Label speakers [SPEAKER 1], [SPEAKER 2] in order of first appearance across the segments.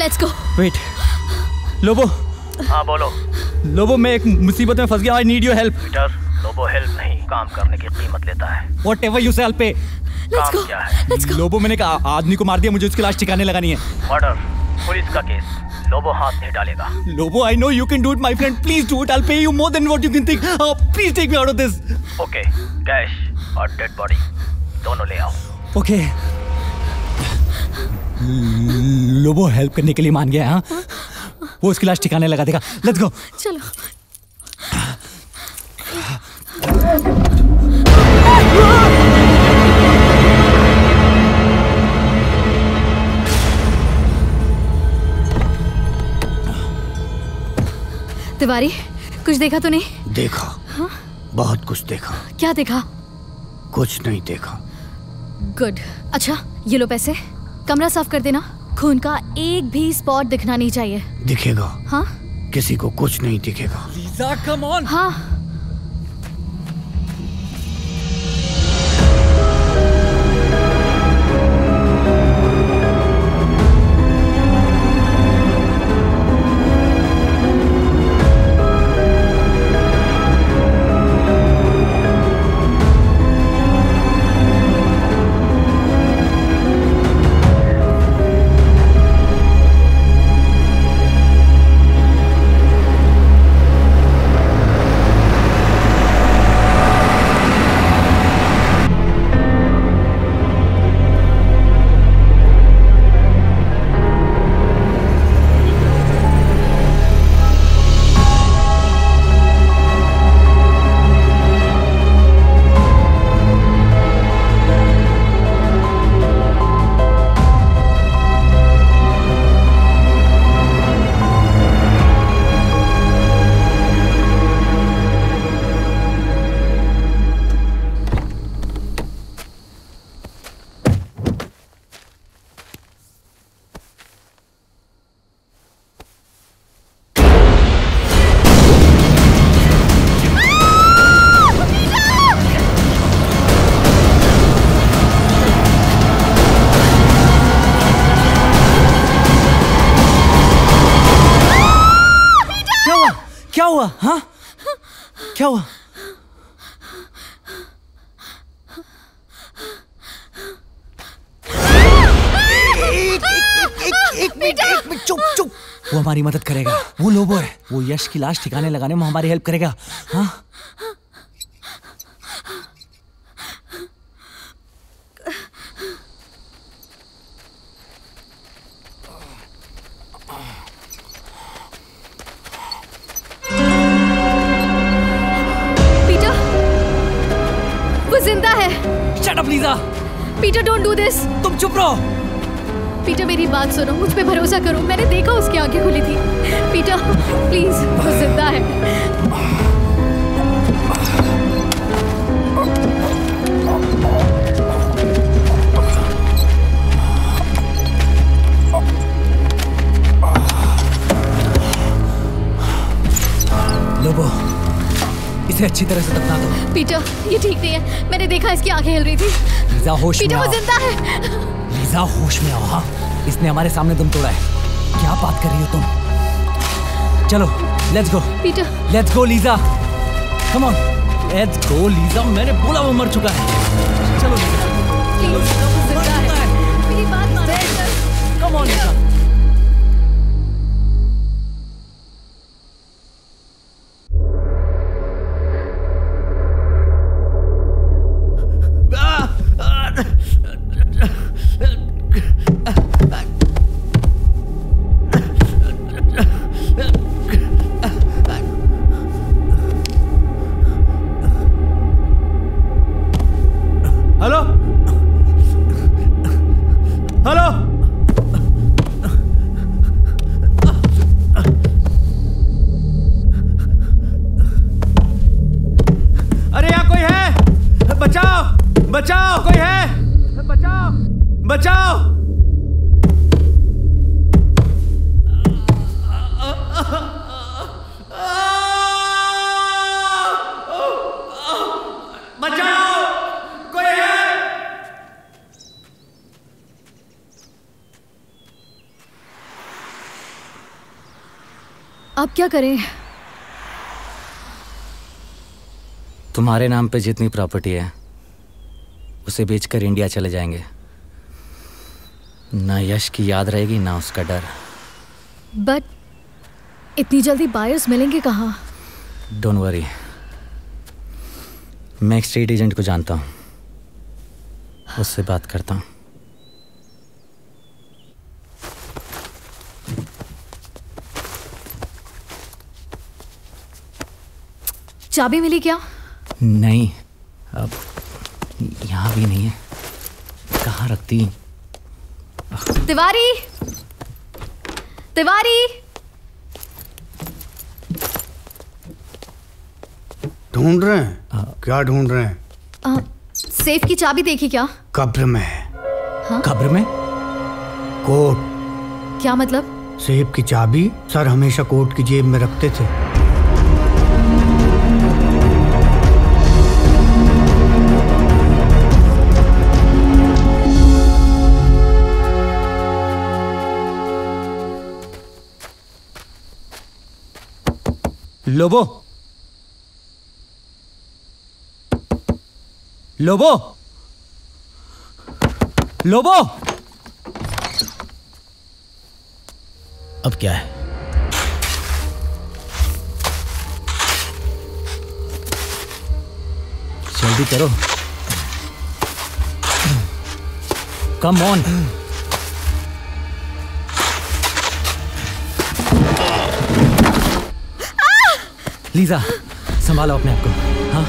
[SPEAKER 1] Let's go.
[SPEAKER 2] Wait Lobo.
[SPEAKER 3] हाँ बोलो।
[SPEAKER 2] लोबो मैं एक मुसीबत में फंस गया। I need your help.
[SPEAKER 3] Peter Lobo help नहीं, काम करने की कीमत लेता है।
[SPEAKER 2] Whatever you say help pay.
[SPEAKER 1] Let's go.
[SPEAKER 3] क्या है?
[SPEAKER 2] लोबो मैंने कहा आदमी को मार दिया, मुझे उसकी लाश ठिकाने लगानी है।
[SPEAKER 3] मर्डर, पुलिस का केस, लोबो हाथ नहीं डालेगा।
[SPEAKER 2] Lobo I know you can do it my friend, please do it. I will pay you more than what you can think. Please take me out of this.
[SPEAKER 3] Okay, cash और dead body दोनों ले आओ।
[SPEAKER 2] Okay. Lobo help करने के लिए मान गया। हाँ वो उसकी लाश ठिकाने लगा देगा। Let's go.
[SPEAKER 1] चलो। तिवारी कुछ देखा तो नहीं?
[SPEAKER 4] देखा।
[SPEAKER 1] हाँ?
[SPEAKER 4] बहुत कुछ देखा।
[SPEAKER 1] क्या देखा?
[SPEAKER 4] कुछ नहीं देखा।
[SPEAKER 1] गुड। अच्छा ये लो पैसे, कमरा साफ कर देना। खून का एक भी स्पॉट दिखना नहीं चाहिए।
[SPEAKER 4] दिखेगा।
[SPEAKER 1] हाँ?
[SPEAKER 4] किसी को कुछ नहीं दिखेगा।
[SPEAKER 2] Lisa come on.
[SPEAKER 1] हाँ।
[SPEAKER 2] क्या हुआ? हाँ क्या हुआ?
[SPEAKER 4] एक मिनट चुप चुप।
[SPEAKER 2] वो हमारी मदद करेगा। वो लोबो है। वो यश की लाश ठिकाने लगाने में हमारी हेल्प करेगा। हाँ
[SPEAKER 1] जिंदा है।
[SPEAKER 2] Shut up Lisa.
[SPEAKER 1] Peter don't do this.
[SPEAKER 2] तुम चुप रहो।
[SPEAKER 1] पीटर मेरी बात सुनो, मुझ पे भरोसा करो। मैंने देखा उसकी आंखें खुली थी। पीटर प्लीज, वो जिंदा है।
[SPEAKER 2] लोबो इसे अच्छी तरह से दफना दो।
[SPEAKER 1] पीटर ये ठीक नहीं है, मैंने देखा इसकी आंखें हिल रही थी।
[SPEAKER 2] लीजा होश में आओ।
[SPEAKER 1] पीटर वो जिंदा है।
[SPEAKER 2] लीजा होश में आओ। हाँ इसने हमारे सामने दम तोड़ा है। क्या बात कर रही हो तुम? चलो let's go.
[SPEAKER 1] Peter
[SPEAKER 2] let's go Lisa, come on let's go Lisa. मैंने बोला वो मर चुका है। चलो लीजा, चलो लीजा, वो जिंदा है।
[SPEAKER 1] मेरी बात मानो।
[SPEAKER 2] Come on Lisa. Hello hello. अरे यहाँ कोई है? बचाओ बचाओ, कोई है? बचाओ बचाओ।
[SPEAKER 1] अब क्या करें?
[SPEAKER 2] तुम्हारे नाम पे जितनी प्रॉपर्टी है उसे बेचकर इंडिया चले जाएंगे। ना यश की याद रहेगी ना उसका डर।
[SPEAKER 1] बट इतनी जल्दी बायर्स मिलेंगे कहाँ?
[SPEAKER 2] डोंट वरी, मैं एक स्टेट एजेंट को जानता हूँ, उससे बात करता हूँ।
[SPEAKER 1] चाबी मिली क्या?
[SPEAKER 2] नहीं, अब यहाँ भी नहीं है। कहाँ रखती?
[SPEAKER 1] तिवारी, तिवारी!
[SPEAKER 4] ढूंढ रहे हैं? क्या ढूंढ रहे हैं?
[SPEAKER 1] सेफ की चाबी देखी क्या?
[SPEAKER 4] कब्र में है।
[SPEAKER 1] हाँ?
[SPEAKER 2] कब्र में?
[SPEAKER 4] कोट।
[SPEAKER 1] क्या मतलब?
[SPEAKER 4] सेफ की चाबी सर हमेशा कोट की जेब में रखते थे।
[SPEAKER 2] लोबो, लोबो, लोबो! अब क्या है? जल्दी करो, कम ऑन। लीजा, संभालो अपने आप को। हाँ,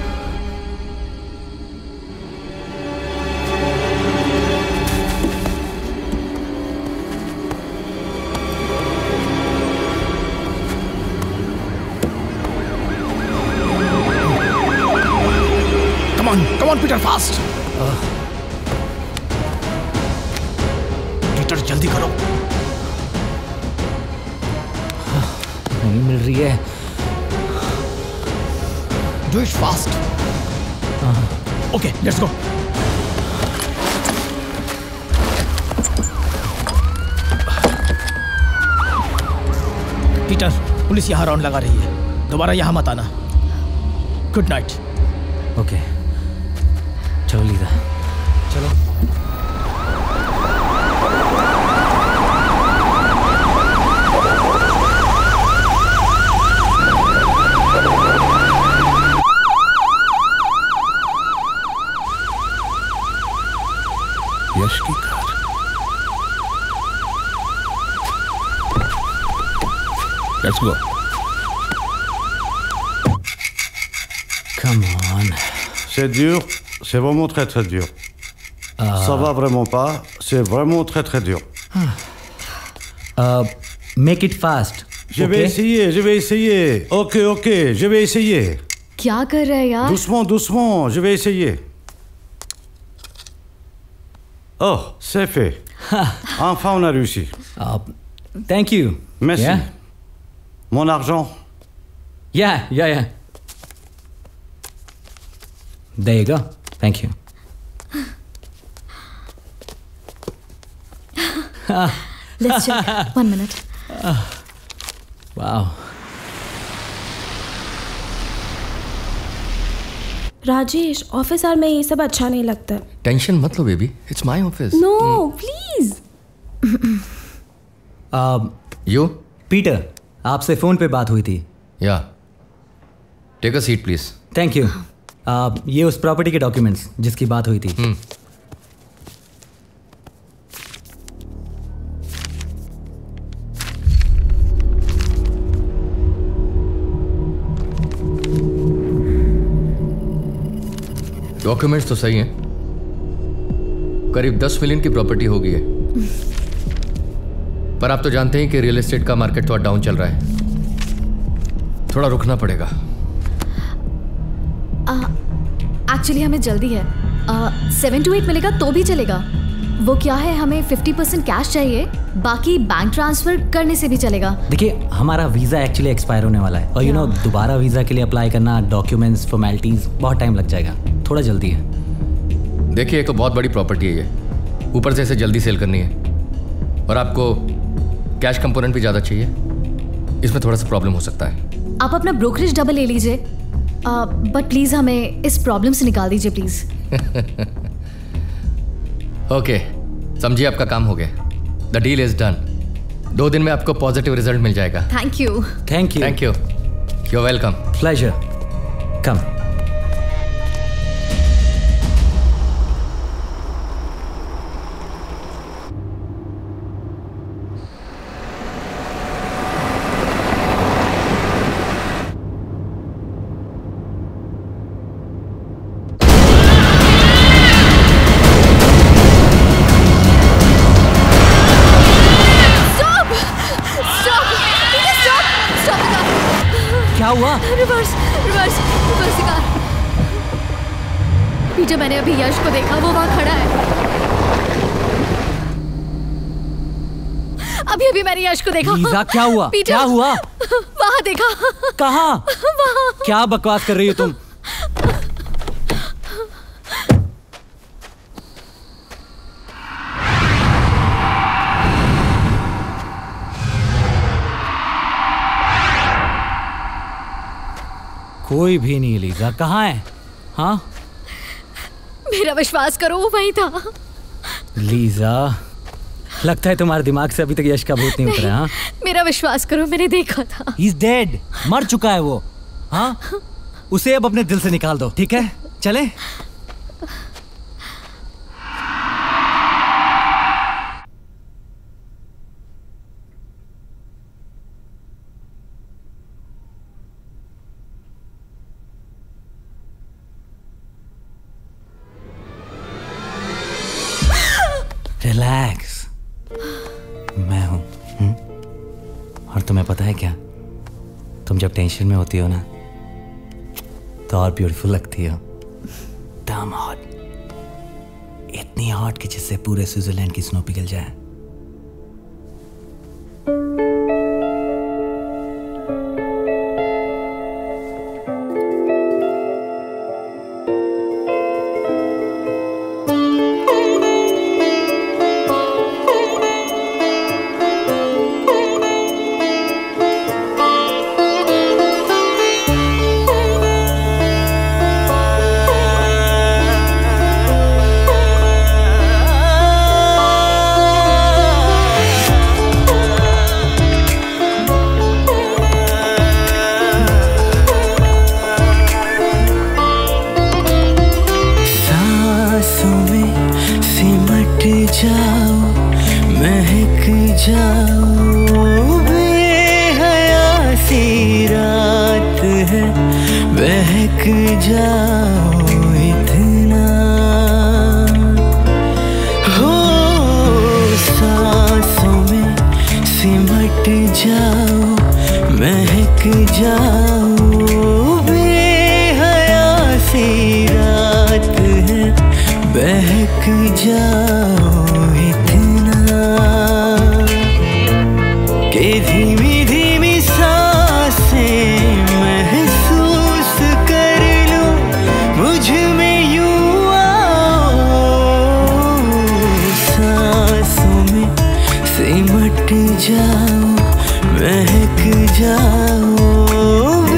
[SPEAKER 4] Come on, Peter, fast. Peter, जल्दी करो।
[SPEAKER 2] नहीं मिल रही है।
[SPEAKER 4] Do it fast. Okay, let's go.
[SPEAKER 5] Peter, police यहाँ राउंड लगा रही है, दोबारा यहाँ मत आना। Good night.
[SPEAKER 2] ओके, चलो लीजा, चलो।
[SPEAKER 6] यश की car. Let's go.
[SPEAKER 2] Come on.
[SPEAKER 7] C'est dur, c'est vraiment très très dur. Ça va vraiment pas, c'est vraiment très très dur.
[SPEAKER 2] Make it fast.
[SPEAKER 7] Je vais essayer. Ok, je vais essayer.
[SPEAKER 1] क्या कर रहा है यार?
[SPEAKER 7] Doucement, je vais essayer. Oh, c'est fait. Enfin, on a réussi.
[SPEAKER 2] Thank you.
[SPEAKER 7] Merci.
[SPEAKER 2] Yeah?
[SPEAKER 7] Mon argent.
[SPEAKER 2] Yeah. There you go. Thank you.
[SPEAKER 1] Let's check. 1 minute.
[SPEAKER 2] Wow.
[SPEAKER 8] Rajesh, office hour में ये सब अच्छा नहीं लगता।
[SPEAKER 6] टेंशन मत लो baby, it's my office.
[SPEAKER 8] No please.
[SPEAKER 6] You
[SPEAKER 2] Peter, आपसे phone पे बात हुई थी।
[SPEAKER 6] Yeah take a seat please.
[SPEAKER 2] Thank you. ये उस प्रॉपर्टी के डॉक्यूमेंट्स जिसकी बात हुई थी।
[SPEAKER 6] डॉक्यूमेंट्स तो सही हैं, करीब 10 मिलियन की प्रॉपर्टी होगी है, पर आप तो जानते हैं कि रियल एस्टेट का मार्केट थोड़ा डाउन चल रहा है, थोड़ा रुकना पड़ेगा।
[SPEAKER 1] एक्चुअली हमें जल्दी है। 7 to 8 मिलेगा तो भी चलेगा। वो क्या है, हमें 50% कैश चाहिए, बाकी बैंक ट्रांसफर करने से भी चलेगा।
[SPEAKER 2] देखिए, हमारा वीज़ा एक्चुअली एक्सपायर होने वाला है और यू नो दोबारा वीज़ा के लिए अप्लाई करना, डॉक्यूमेंट्स, फॉर्मेलिटीज़, बहुत टाइम लग जाएगा। थोड़ा जल्दी है।
[SPEAKER 6] देखिए, एक तो बहुत बड़ी प्रॉपर्टी है ये, ऊपर से इसे जल्दी सेल करनी है और आपको कैश कंपोनेंट भी ज़्यादा चाहिए। इसमें थोड़ा सा प्रॉब्लम हो सकता है।
[SPEAKER 1] आप अपना ब्रोकरेज डबल ले लीजिए, बट प्लीज हमें इस प्रॉब्लम से निकाल दीजिए प्लीज।
[SPEAKER 6] ओके, समझिए आपका काम हो गया। The deal is done. 2 दिन में आपको पॉजिटिव रिजल्ट मिल जाएगा।
[SPEAKER 1] Thank you.
[SPEAKER 2] Thank you.
[SPEAKER 6] Thank you. You are welcome.
[SPEAKER 2] Pleasure. Come.
[SPEAKER 1] Peter, मैंने अभी यश को देखा, वो वहां खड़ा है। अभी मैंने यश को देखा।
[SPEAKER 2] लीजा, क्या हुआ? क्या हुआ?
[SPEAKER 1] वहां देखा।
[SPEAKER 2] कहाँ?
[SPEAKER 1] वहां।
[SPEAKER 2] क्या बकवास कर रही हो तुम? कोई भी नहीं लीजा, कहाँ है? हाँ,
[SPEAKER 1] मेरा विश्वास करो, वो वहीं था।
[SPEAKER 2] लीजा, लगता है तुम्हारे दिमाग से अभी तक यश का भूत नहीं उतरा। हाँ,
[SPEAKER 1] मेरा विश्वास करो, मैंने देखा था।
[SPEAKER 2] He's dead, मर चुका है वो। हाँ, उसे अब अपने दिल से निकाल दो, ठीक है? चले? रिलैक्स, मैं हूं। और तुम्हें पता है क्या, तुम जब टेंशन में होती हो ना तो और ब्यूटीफुल लगती हो। डैम हॉट, इतनी हॉट कि जिससे पूरे स्विट्जरलैंड की स्नो पिघल जाए।
[SPEAKER 9] सिमट जाओ, महक जाओ।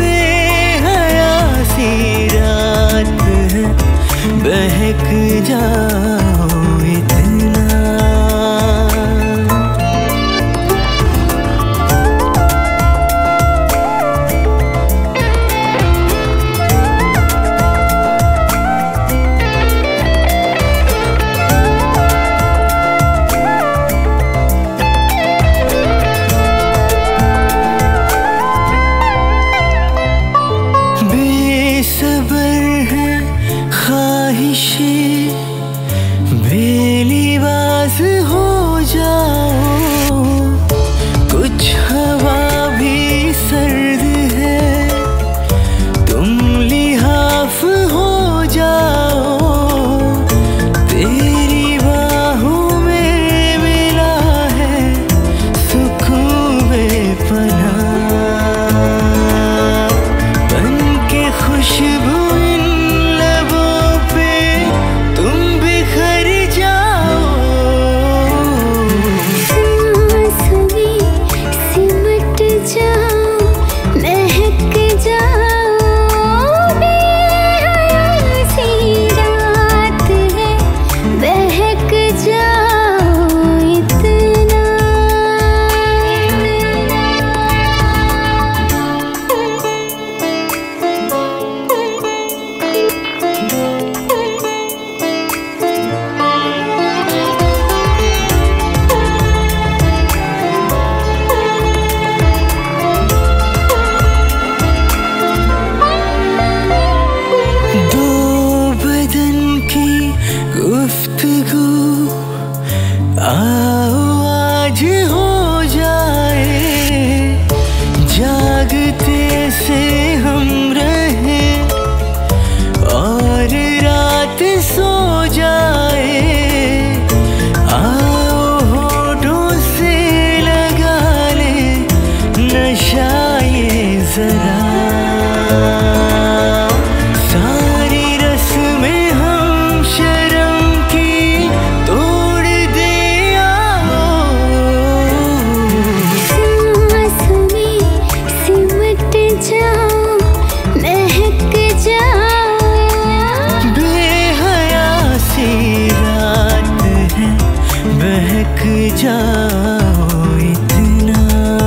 [SPEAKER 9] जाओ इतना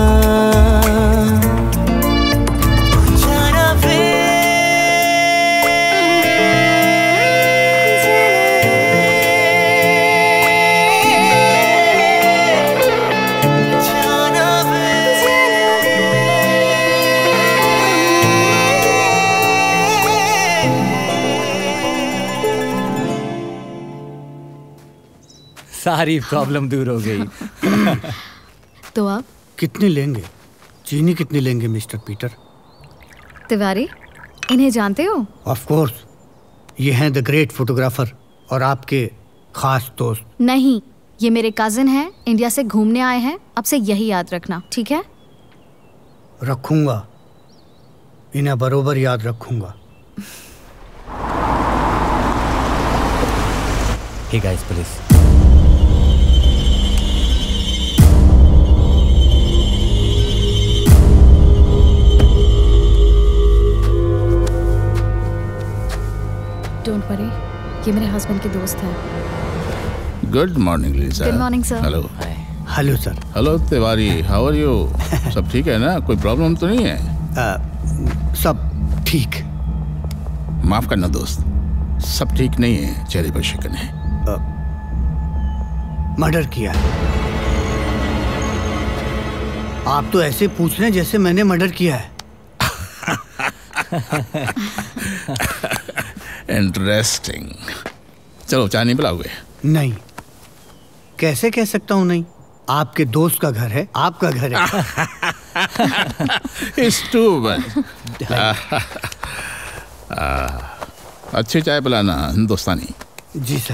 [SPEAKER 9] जाना
[SPEAKER 2] सारी प्रॉब्लम दूर हो गई।
[SPEAKER 1] तो आप
[SPEAKER 10] कितने लेंगे? चीनी कितनी लेंगे मिस्टर पीटर?
[SPEAKER 1] तिवारी, इन्हें जानते हो?
[SPEAKER 10] ऑफ कोर्स, ये हैं द ग्रेट फोटोग्राफर और आपके खास दोस्त।
[SPEAKER 1] नहीं, ये मेरे कजिन हैं, इंडिया से घूमने आए हैं। अब से यही याद रखना, ठीक है?
[SPEAKER 10] रखूंगा, इन्हें बरोबर याद रखूंगा।
[SPEAKER 2] Hey guys, please.
[SPEAKER 1] Don't worry, ये मेरे हस्बैंड के दोस्त हैं।
[SPEAKER 11] Good morning Lisa.
[SPEAKER 1] Good morning sir.
[SPEAKER 11] Hello.
[SPEAKER 10] Hello sir.
[SPEAKER 11] Hello Tiwari, how are you? सब ठीक है ना? कोई प्रॉब्लम तो नहीं है?
[SPEAKER 10] सब ठीक।
[SPEAKER 11] माफ करना दोस्त, सब ठीक नहीं है, चेहरे पर शिकन है।
[SPEAKER 10] मर्डर किया है। आप तो ऐसे पूछ रहे हैं जैसे मैंने मर्डर किया है।
[SPEAKER 11] इंटरेस्टिंग। चलो चाय नहीं पिलाओगे?
[SPEAKER 10] नहीं। कैसे कह सकता हूँ नहीं? आपके दोस्त का घर है, आपका घर है।
[SPEAKER 11] It's too bad। अच्छी चाय पिलाना, हिंदुस्तानी।
[SPEAKER 10] जी sir.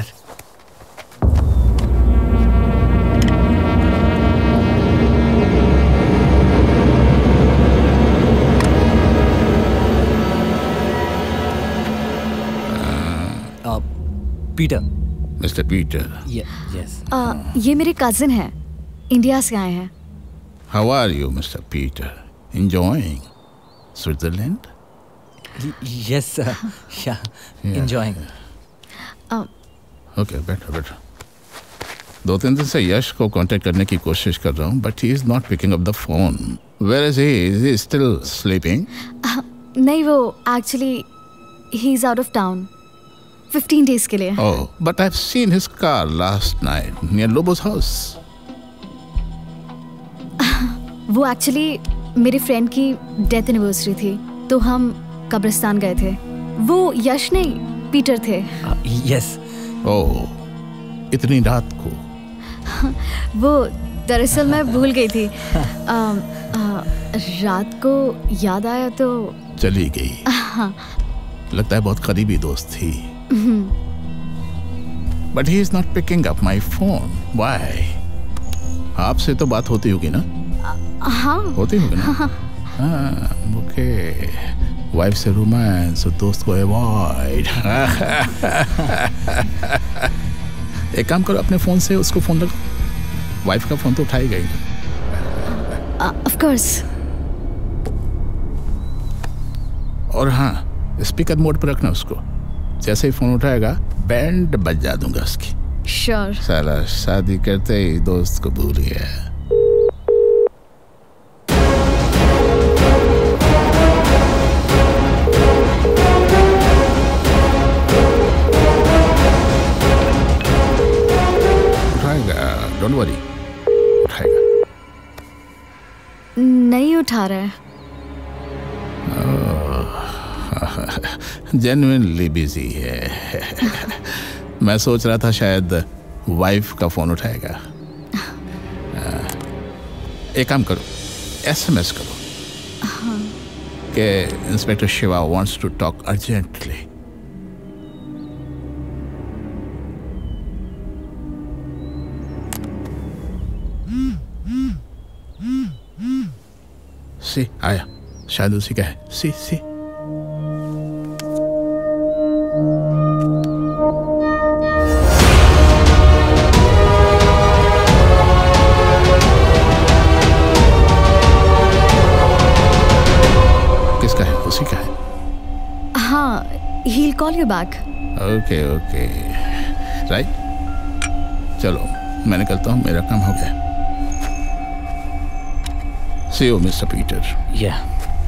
[SPEAKER 2] Peter.
[SPEAKER 11] Mister Peter.
[SPEAKER 2] Yes.
[SPEAKER 1] ये मेरे कजिन हैं, इंडिया से आए हैं।
[SPEAKER 11] How are you mister Peter? Enjoying Switzerland?
[SPEAKER 2] Yes sir, enjoying.
[SPEAKER 11] Okay, बैठो बैठो। 2-3 दिन से यश को कांटेक्ट करने की कोशिश कर रहा हूँ, but he is not picking up the phone. Where is he? Is he still sleeping?
[SPEAKER 1] नहीं, वो actually he is out of town 15 days के लिए।
[SPEAKER 11] Oh, but I've seen his car last night near Lobo's house.
[SPEAKER 1] वो actually मेरे friend की death anniversary थी, तो हम कब्रिस्तान गए थे। वो यश नहीं, पीटर थे।
[SPEAKER 2] यस।
[SPEAKER 11] ओह, इतनी रात को?
[SPEAKER 1] वो दरअसल मैं भूल गई थी। रात को याद आया तो
[SPEAKER 11] चली गई। लगता है बहुत करीबी दोस्त थी। But he is not picking up my phone. Why? आपसे तो बात होती होगी ना?
[SPEAKER 1] हाँ।
[SPEAKER 11] होती होगी ना? हाँ, ओके। वाइफ से रोमांस और दोस्त को अवॉइड। एक काम करो, अपने फोन से उसको फोन लगाओ। वाइफ का फोन तो उठाएगा ही।
[SPEAKER 1] Of course.
[SPEAKER 11] और हाँ, स्पीकर मोड पर रखना उसको। जैसे ही फोन उठाएगा बैंड बजा दूंगा उसकी।
[SPEAKER 1] श्योर।
[SPEAKER 11] साला शादी करते ही दोस्त को भूल गया। उठाएगा, डोंट वरी, उठाएगा।
[SPEAKER 1] नहीं उठा रहा है।
[SPEAKER 11] जेन्युइनली बिजी है। मैं सोच रहा था शायद वाइफ का फोन उठाएगा। एक काम करो, SMS करो कि inspector Shiva wants to talk urgently. सी आया, शायद उसी का है। सी
[SPEAKER 1] He'll call you back.
[SPEAKER 11] Okay. Right? चलो, मैं निकलता हूँ, मेरा काम हो गया। See you, Mr. Peter.
[SPEAKER 2] Yeah.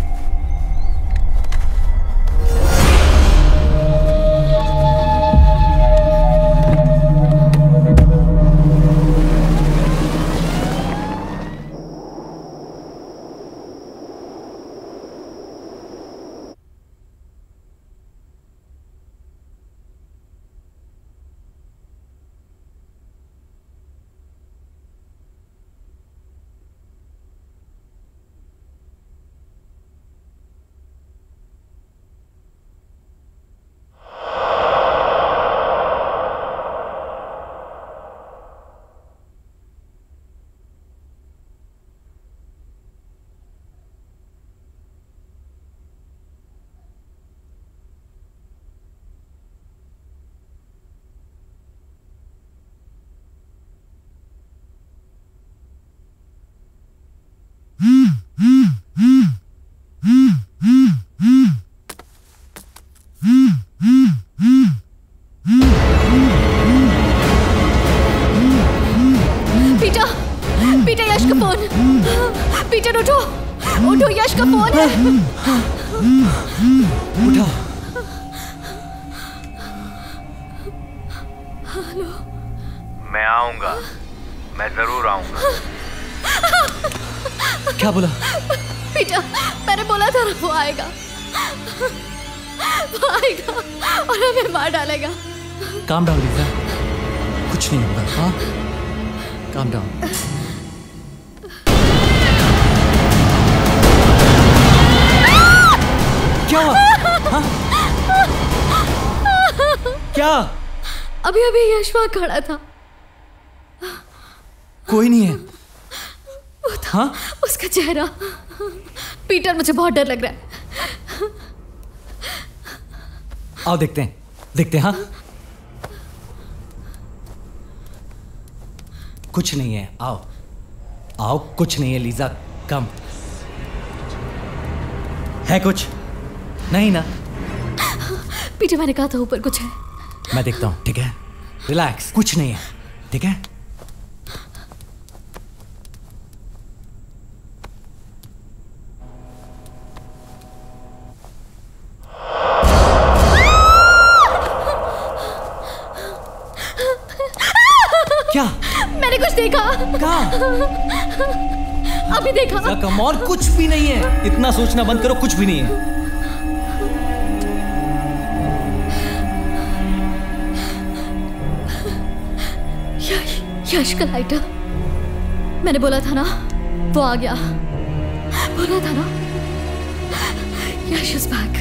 [SPEAKER 3] मैं आऊंगा, मैं जरूर आऊंगा।
[SPEAKER 2] क्या बोला?
[SPEAKER 1] पीटर, मैंने बोला था ना वो आएगा, वो आएगा और हमें मार डालेगा।
[SPEAKER 2] काम डाउन लीजा, कुछ नहीं होगा। हाँ, काम डाउन। क्या हुआ? हाँ? क्या?
[SPEAKER 1] अभी अभी यश वहाँ खड़ा था।
[SPEAKER 2] कोई नहीं है।
[SPEAKER 1] वो था,
[SPEAKER 2] हाँ?
[SPEAKER 1] उसका चेहरा। पीटर, मुझे बहुत डर लग रहा है।
[SPEAKER 2] आओ देखते हैं, देखते हैं। हाँ, कुछ नहीं है। आओ आओ, कुछ नहीं है लीजा, कम है। कुछ नहीं ना?
[SPEAKER 1] पीटर, मैंने कहा था ऊपर कुछ है।
[SPEAKER 2] मैं देखता हूं, ठीक है? रिलैक्स, कुछ नहीं है, ठीक है? क्या?
[SPEAKER 1] मैंने कुछ देखा।
[SPEAKER 2] कहाँ?
[SPEAKER 1] अभी देखा।
[SPEAKER 2] कम ऑन, कुछ भी नहीं है। इतना सोचना बंद करो, कुछ भी नहीं है।
[SPEAKER 1] यश का लाइटर, मैंने बोला था ना वो आ गया, बोला था ना। Yash is back.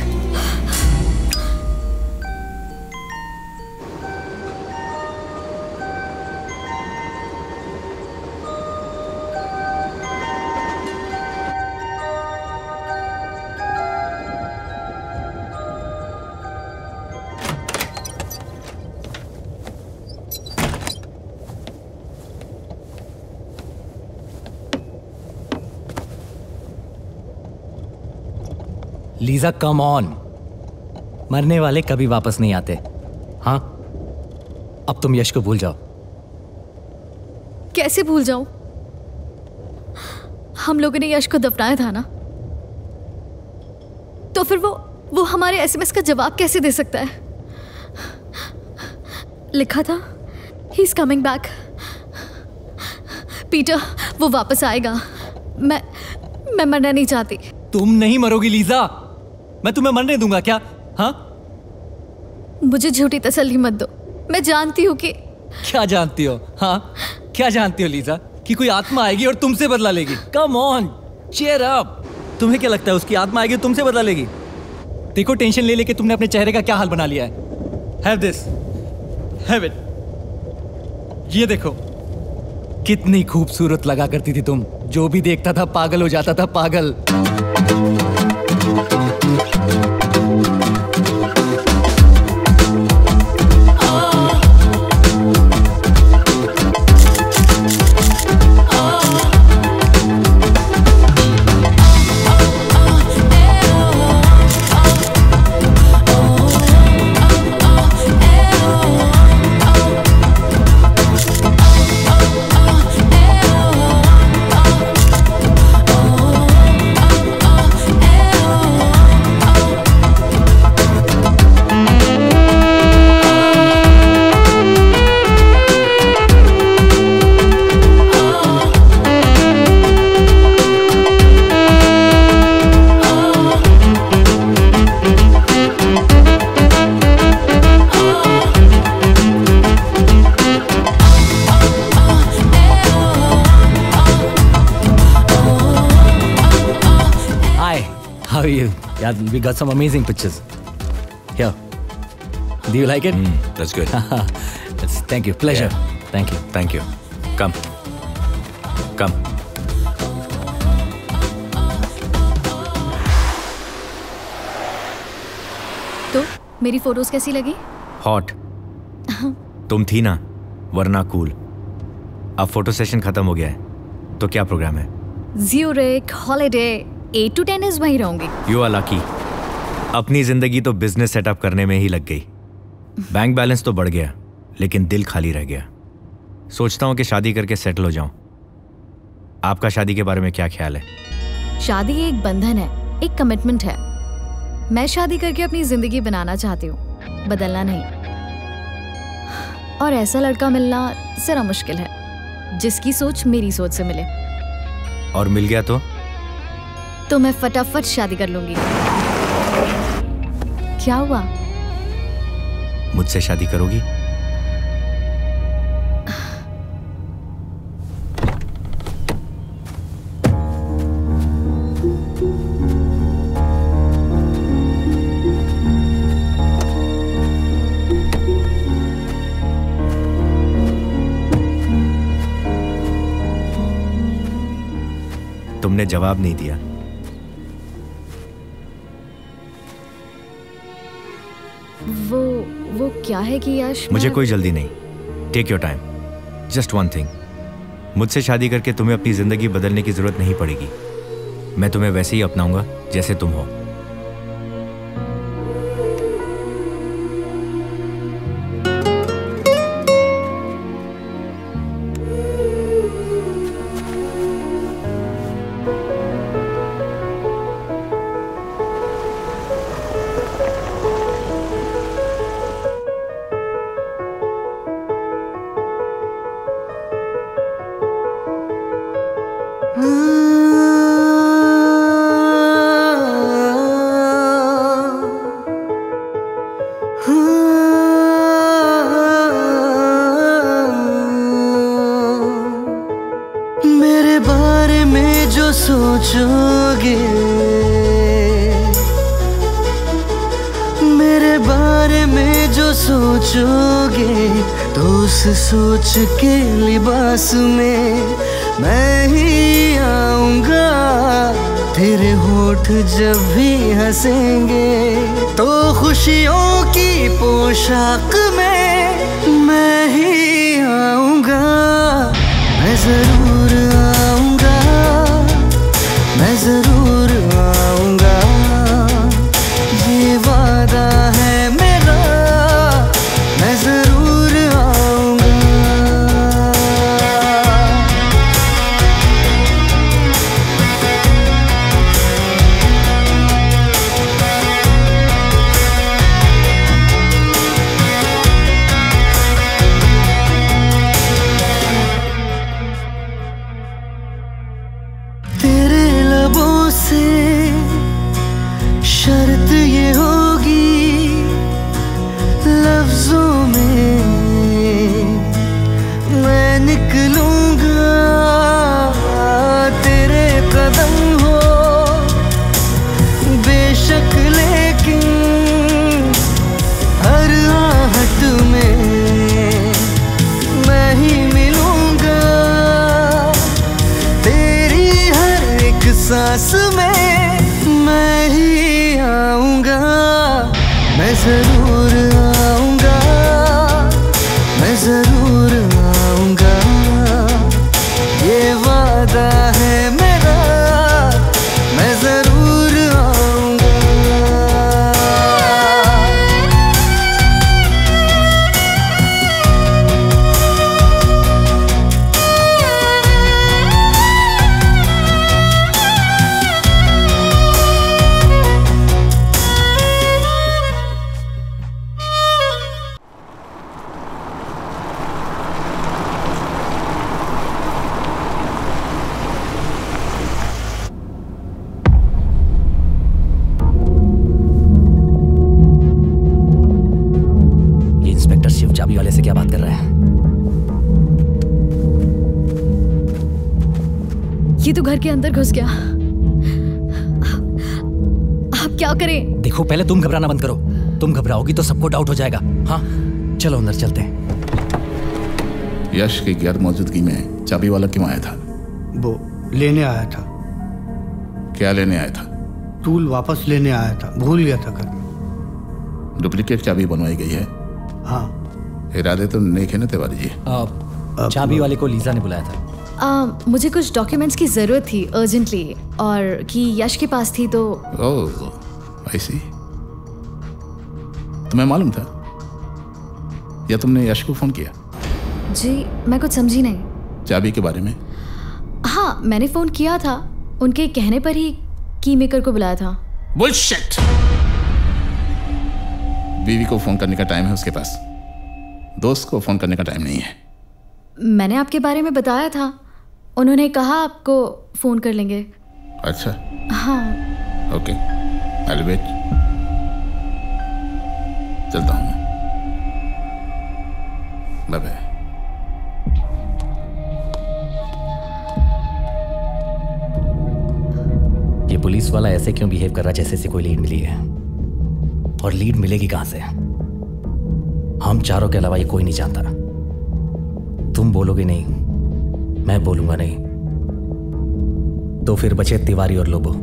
[SPEAKER 2] Lisa, come on. मरने वाले कभी वापस नहीं आते। हाँ, अब तुम यश को भूल जाओ।
[SPEAKER 1] कैसे भूल जाऊं? हम लोगों ने यश को दफनाया था ना, तो फिर वो हमारे एसएमएस का जवाब कैसे दे सकता है? लिखा था he is coming back. Peter, वो वापस आएगा। मैं मरना नहीं चाहती।
[SPEAKER 2] तुम नहीं मरोगी लीजा, मैं तुम्हें मरने दूंगा क्या? हाँ,
[SPEAKER 1] मुझे झूठी तसल्ली मत दो। मैं जानती हूँ कि
[SPEAKER 2] क्या जानती हो? हाँ, क्या जानती हो लीजा? कि कोई आत्मा आएगी और तुमसे बदला लेगी? Come on, cheer up. तुम्हें क्या लगता है उसकी आत्मा आएगी और तुमसे बदला लेगी? देखो, टेंशन ले लेके तुमने अपने चेहरे का क्या हाल बना लिया है। Have this, have it. ये देखो, कितनी खूबसूरत लगा करती थी तुम। जो भी देखता था पागल हो जाता था, पागल। for you. Yeah, we got some amazing pictures. Here. Do you like it?
[SPEAKER 9] That's good.
[SPEAKER 2] Thank you. Pleasure.
[SPEAKER 9] Yeah.
[SPEAKER 2] Thank you.
[SPEAKER 9] Thank you. Come. Come.
[SPEAKER 1] तो मेरी फोटोज कैसी लगी?
[SPEAKER 9] हॉट। तुम थी ना, वरना कूल। अब फोटो सेशन खत्म हो गया है, तो क्या प्रोग्राम है?
[SPEAKER 1] ज़्यूरिक हॉलिडे 8 to 10 इज वहीं रहूंगी।
[SPEAKER 9] You are lucky. अपनी जिंदगी तो बिजनेस सेटअप करने में ही लग गई। बैंक बैलेंस तो बढ़ गया, लेकिन दिल खाली रह गया। सोचता हूं कि शादी करके सेटल हो जाऊं। आपका शादी के बारे में क्या ख्याल है?
[SPEAKER 1] शादी एक बंधन है, एक कमिटमेंट है। मैं शादी करके अपनी जिंदगी बनाना चाहती हूँ, बदलना नहीं। और ऐसा लड़का मिलना जरा मुश्किल है जिसकी सोच मेरी सोच से मिले।
[SPEAKER 9] और मिल गया
[SPEAKER 1] तो मैं फटाफट शादी कर लूंगी। क्या हुआ?
[SPEAKER 9] मुझसे शादी करोगी? तुमने जवाब नहीं दिया।
[SPEAKER 1] वो क्या है कि यश?
[SPEAKER 9] मुझे कोई जल्दी नहीं। Take your time. Just one thing, मुझसे शादी करके तुम्हें अपनी जिंदगी बदलने की जरूरत नहीं पड़ेगी। मैं तुम्हें वैसे ही अपनाऊंगा जैसे तुम हो।
[SPEAKER 12] मेरे बारे में जो सोचोगे, मेरे बारे में जो सोचोगे, तो उस सोच के लिबास में मैं ही आऊंगा। तेरे होठ जब भी हंसेंगे तो खुशियों की पोशाक में मैं ही आऊंगा। मैं जरूर आऊंगा, मैं जरूर आऊंगा, ये वादा है मेरा, मैं जरूर आऊंगा। तेरे लबों से शर्त ये होगी, लफ्जों में मैं निकलूंगा। तेरे कदम हो बेशक, लेकिन हर आहट में मैं ही मिलूंगा। तेरी हर एक सांस में मैं ही आऊंगा। मैं जरूर आऊंगा, मैं जरूर आऊंगा, ये वादा है मेरा, मैं जरूर आऊंगा।
[SPEAKER 2] ये इंस्पेक्टर शिव चाबी वाले से क्या बात कर रहा है?
[SPEAKER 1] ये तो घर के अंदर घुस गया। क्या करें?
[SPEAKER 2] देखो पहले तुम घबराना बंद करो। तुम घबराओगी तो सबको डाउट हो जाएगा। हाँ चलो अंदर चलते हैं।
[SPEAKER 11] यश की गैर मौजूदगी में चाबी वाला क्यों आया था?
[SPEAKER 10] वो लेने आया था।
[SPEAKER 11] क्या लेने आया था?
[SPEAKER 10] टूल वापस लेने आया था, भूल गया था घर में।
[SPEAKER 11] डुप्लीकेट चाबी बनवाई गई है?
[SPEAKER 10] हाँ।
[SPEAKER 11] इरादे तो नेक है ना तिवारी जी?
[SPEAKER 2] चाबी वाले को लीजा ने बुलाया था।
[SPEAKER 1] मुझे कुछ डॉक्यूमेंट्स की जरूरत थी अर्जेंटली, और कि यश के पास थी तो।
[SPEAKER 11] ओह आई सी। तुम्हें मालूम था या तुमने यश को फोन किया?
[SPEAKER 1] जी मैं कुछ समझी नहीं।
[SPEAKER 11] चाबी के बारे में?
[SPEAKER 1] हाँ मैंने फोन किया था, उनके कहने पर ही की मेकर को बुलाया था।
[SPEAKER 11] बुलशिट। बीवी को फोन करने का टाइम है उसके पास, दोस्त को फोन करने का टाइम नहीं है।
[SPEAKER 1] मैंने आपके बारे में बताया था, उन्होंने कहा आपको फोन कर लेंगे।
[SPEAKER 11] अच्छा
[SPEAKER 1] हाँ
[SPEAKER 11] ओके आई विल वेट। चलता हूँ, बाय बाय।
[SPEAKER 2] ये पुलिस वाला ऐसे क्यों बिहेव कर रहा जैसे इसे कोई लीड मिली है? और लीड मिलेगी कहां से? हम चारों के अलावा ये कोई नहीं जानता। तुम बोलोगे नहीं, मैं बोलूंगा नहीं, तो फिर बचे तिवारी और लोबो।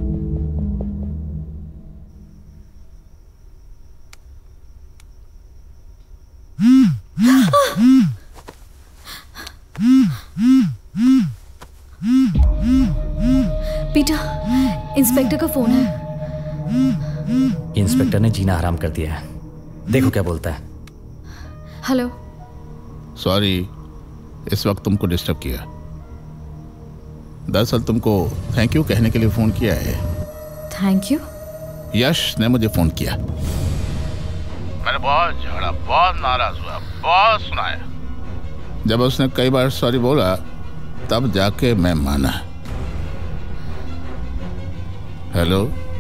[SPEAKER 1] पीटर, इंस्पेक्टर का फोन है।
[SPEAKER 2] इंस्पेक्टर ने जीना हराम कर दिया है, देखो क्या बोलता है।
[SPEAKER 1] हेलो।
[SPEAKER 11] सॉरी इस वक्त तुमको डिस्टर्ब किया। दरअसल तुमको थैंक यू कहने के लिए फोन किया है।
[SPEAKER 1] Thank you?
[SPEAKER 11] यश ने मुझे फोन किया। मैंने बहुत झगड़ा, बहुत नाराज हुआ, बहुत सुनाया। जब उसने कई बार सॉरी बोला तब जाके मैं माना। हेलो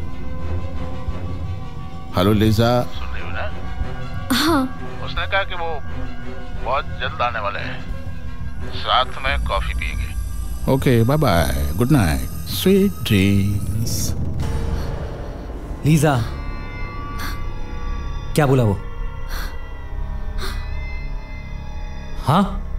[SPEAKER 11] हेलो लीजा, सुन रही हो ना?
[SPEAKER 1] हाँ।
[SPEAKER 11] उसने कहा कि वो बहुत जल्द आने वाले हैं, साथ में कॉफी पिएंगे। Okay bye bye, good night, sweet dreams.
[SPEAKER 2] Lisa क्या बोला वो? हाँ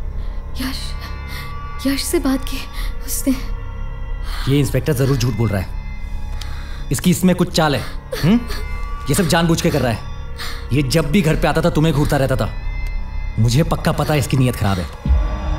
[SPEAKER 1] यश से बात की उसने।
[SPEAKER 2] ये इंस्पेक्टर जरूर झूठ बोल रहा है, इसकी इसमें कुछ चाल है। ये सब जानबूझ के कर रहा है। ये जब भी घर पे आता था तुम्हें घूरता रहता था। मुझे पक्का पता है इसकी नीयत खराब है।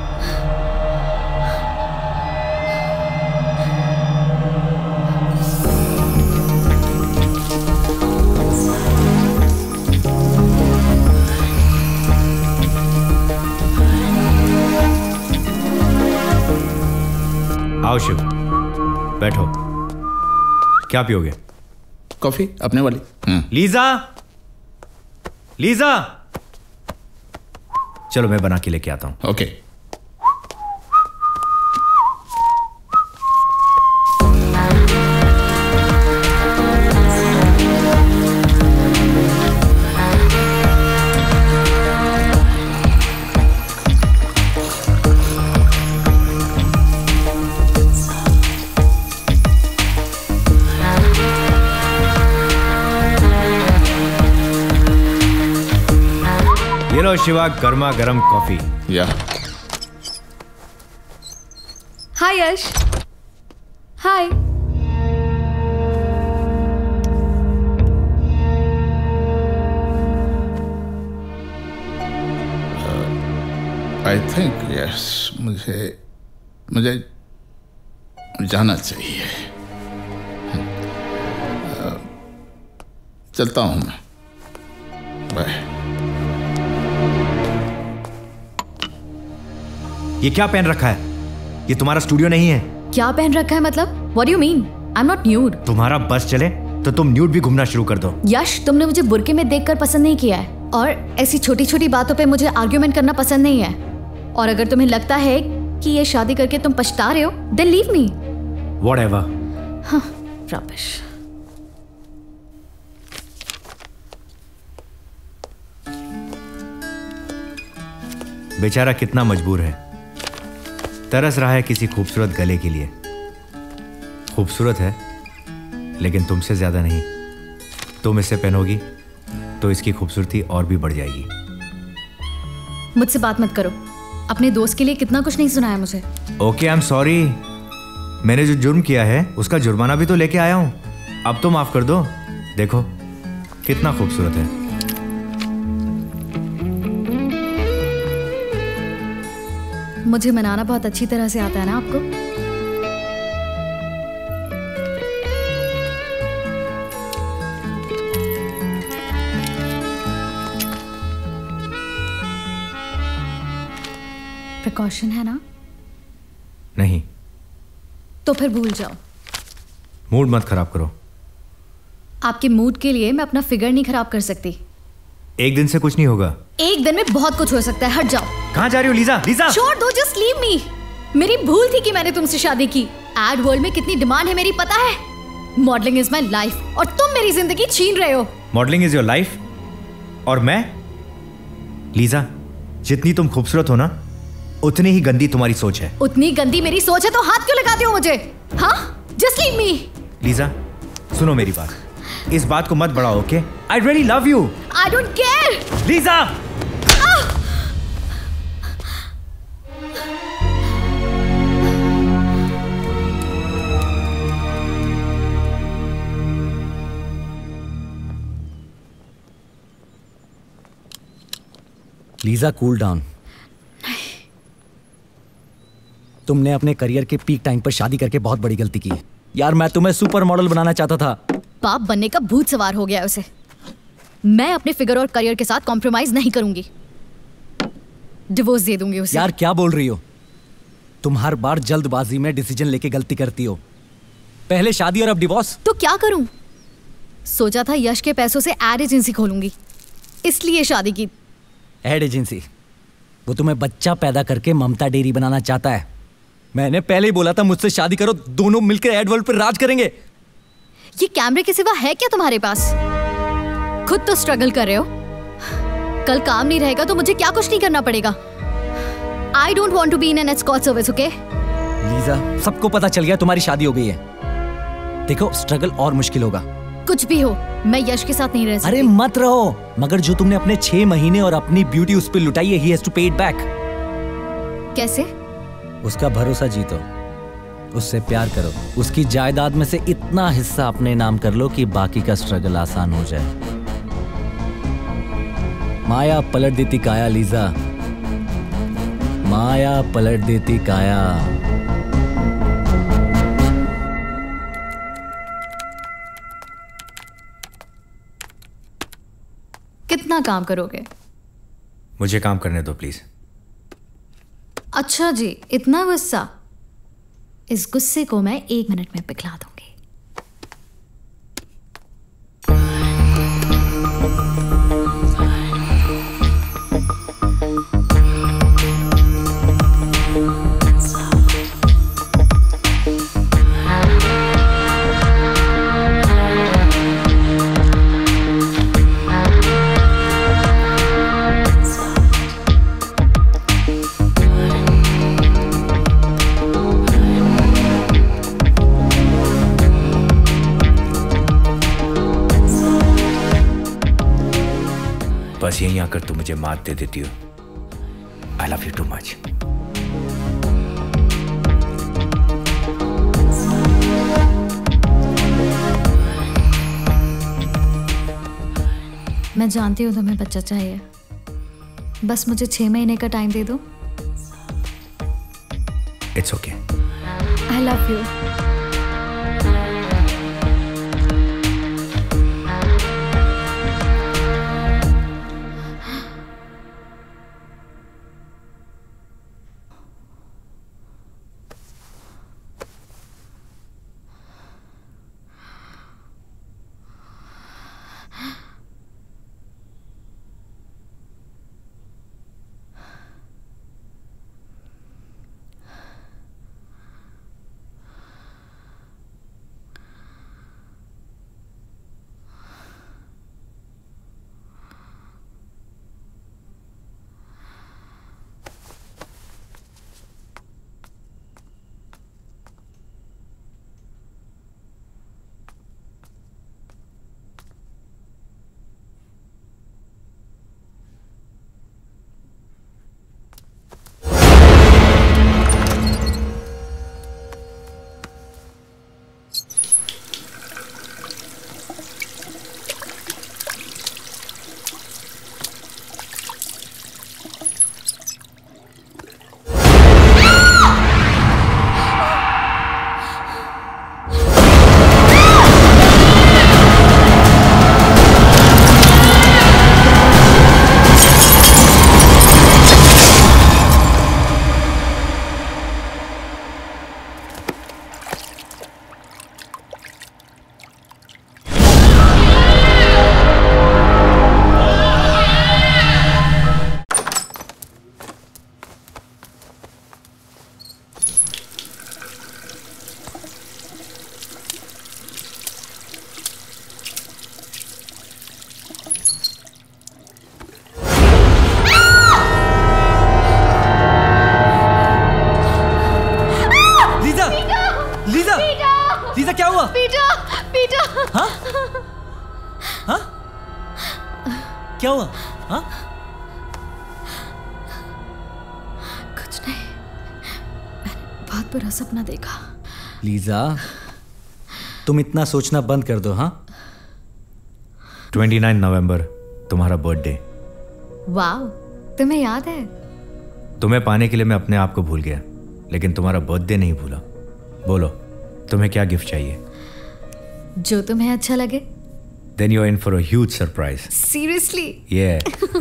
[SPEAKER 9] आओ शिव, बैठो। क्या पियोगे?
[SPEAKER 11] कॉफी अपने वाली।
[SPEAKER 9] लीजा, लीजा, चलो मैं बना के लेके आता हूं।
[SPEAKER 11] ओके।
[SPEAKER 9] ये लो शिवा, गर्मा गर्म कॉफी।
[SPEAKER 11] या
[SPEAKER 1] हाय यश। हाय।
[SPEAKER 11] आई थिंक यस, मुझे जाना चाहिए। चलता हूं मैं, बाय।
[SPEAKER 9] ये क्या पहन रखा है? ये तुम्हारा स्टूडियो नहीं है।
[SPEAKER 1] क्या पहन रखा है मतलब? What do you mean? I am not nude.
[SPEAKER 9] तुम्हारा बस चले तो तुम न्यूड भी घूमना शुरू कर दो।
[SPEAKER 1] यश, तुमने मुझे बुर्के में देखकर पसंद नहीं किया है, और ऐसी छोटी छोटी बातों पे मुझे आर्ग्यूमेंट करना पसंद नहीं है। और अगर तुम्हें लगता है कि ये शादी करके तुम पछता रहे हो, देन लीव मी।
[SPEAKER 9] व्हाटएवर।
[SPEAKER 1] हाँ, रबिश।
[SPEAKER 9] बेचारा कितना मजबूर है, तरस रहा है किसी खूबसूरत गले के लिए। खूबसूरत है लेकिन तुमसे ज्यादा नहीं। तुम इसे पहनोगी तो इसकी खूबसूरती और भी बढ़ जाएगी।
[SPEAKER 1] मुझसे बात मत करो। अपने दोस्त के लिए कितना कुछ नहीं सुनाया मुझे।
[SPEAKER 9] Okay, I am sorry. मैंने जो जुर्म किया है उसका जुर्माना भी तो लेके आया हूं। अब तो माफ कर दो। देखो कितना खूबसूरत है।
[SPEAKER 1] मुझे मनाना बहुत अच्छी तरह से आता है ना आपको? प्रिकॉशन है ना?
[SPEAKER 9] नहीं।
[SPEAKER 1] तो फिर भूल जाओ।
[SPEAKER 9] मूड मत खराब करो।
[SPEAKER 1] आपके मूड के लिए मैं अपना फिगर नहीं खराब कर सकती।
[SPEAKER 9] एक दिन से कुछ नहीं होगा।
[SPEAKER 1] एक दिन में बहुत कुछ हो सकता है। हट जाओ।
[SPEAKER 9] कहाँ जा रही हो लीजा? लीजा
[SPEAKER 1] छोड़ दो, जस्ट लीव मी। मेरी भूल थी कि मैंने तुमसे शादी की। एड वर्ल्ड में कितनी डिमांड है मेरी पता है। मॉडलिंग इज माई लाइफ और तुम मेरी जिंदगी छीन रहे हो।
[SPEAKER 9] मॉडलिंग इज योर लाइफ और मैं? लीजा, जितनी तुम खूबसूरत हो ना उतनी ही गंदी तुम्हारी सोच है।
[SPEAKER 1] उतनी गंदी मेरी सोच है तो हाथ क्यों लगाते हो मुझे? हाँ, जस्ट लीव मी।
[SPEAKER 9] लीजा सुनो मेरी बात, इस बात को मत बढ़ाओ। Okay, I really love you.
[SPEAKER 1] I don't care.
[SPEAKER 9] Lisa
[SPEAKER 2] Lisa cool down. तुमने अपने करियर के पीक टाइम पर शादी करके बहुत बड़ी गलती की। यार मैं तुम्हें सुपर मॉडल बनाना चाहता था।
[SPEAKER 1] बाप बनने का भूत सवार हो गया है उसे। मैं अपने फिगर और करियर के साथ कॉम्प्रोमाइज नहीं करूंगी। डिवोर्स दे दूंगी उसे।
[SPEAKER 2] यार क्या बोल रही हो तुम? हर बार जल्दबाजी में डिसीजन लेके गलती करती हो। पहले शादी और अब डिवोर्स।
[SPEAKER 1] तो क्या करूं? सोचा था यश के पैसों से एड एजेंसी खोलूंगी, इसलिए शादी की।
[SPEAKER 2] Ad agency? वो तुम्हें बच्चा पैदा करके ममता डेयरी बनाना चाहता है। मैंने पहले ही बोला था मुझसे शादी करो, दोनों मिलकर एड वर्ल्ड पर राज करेंगे।
[SPEAKER 1] ये कैमरे के सिवा है क्या तुम्हारे पास? खुद तो स्ट्रगल कर रहे हो। कल काम नहीं रहेगा तो मुझे क्या कुछ नहीं करना पड़ेगा। I don't want to be in an escort service, okay?
[SPEAKER 2] Lisa सबको पता चल गया तुम्हारी शादी हो गई है। देखो स्ट्रगल और मुश्किल होगा।
[SPEAKER 1] कुछ भी हो, मैं यश के साथ नहीं रह सकती।
[SPEAKER 2] अरे मत रहो, मगर जो तुमने अपने 6 महीने और अपनी ब्यूटी उस पर लुटाई है, he has to pay it back।
[SPEAKER 1] कैसे?
[SPEAKER 2] उसका भरोसा जीतो, उससे प्यार करो, उसकी जायदाद में से इतना हिस्सा अपने नाम कर लो कि बाकी का स्ट्रगल आसान हो जाए। माया पलट देती काया लीजा, माया पलट देती काया।
[SPEAKER 1] कितना काम करोगे?
[SPEAKER 9] मुझे काम करने दो प्लीज।
[SPEAKER 1] अच्छा जी, इतना गुस्सा? इस गुस्से को मैं 1 मिनट में पिघला दूंगी।
[SPEAKER 9] बस यहीं आकर तुम मुझे मात दे देती हो। I love you too much.
[SPEAKER 1] मैं जानती हूँ तुम्हें बच्चा चाहिए, बस मुझे 6 महीने का टाइम दे दो।
[SPEAKER 9] It's okay.
[SPEAKER 1] I love you.
[SPEAKER 2] Lisa क्या हुआ?
[SPEAKER 1] पीटा पीटा।
[SPEAKER 2] हाँ? हाँ? क्या हुआ? हाँ?
[SPEAKER 1] कुछ नहीं, मैंने बहुत बुरा सपना देखा।
[SPEAKER 2] लीजा, तुम इतना सोचना बंद कर दो। हाँ,
[SPEAKER 9] 29 नवंबर तुम्हारा बर्थडे।
[SPEAKER 1] वाह, तुम्हें याद है?
[SPEAKER 9] तुम्हें पाने के लिए मैं अपने आप को भूल गया, लेकिन तुम्हारा बर्थडे नहीं भूला। बोलो, तुम्हें क्या गिफ्ट चाहिए?
[SPEAKER 1] जो तुम्हें अच्छा लगे।
[SPEAKER 9] Then you're in for a huge surprise.
[SPEAKER 1] Seriously?
[SPEAKER 9] Yeah.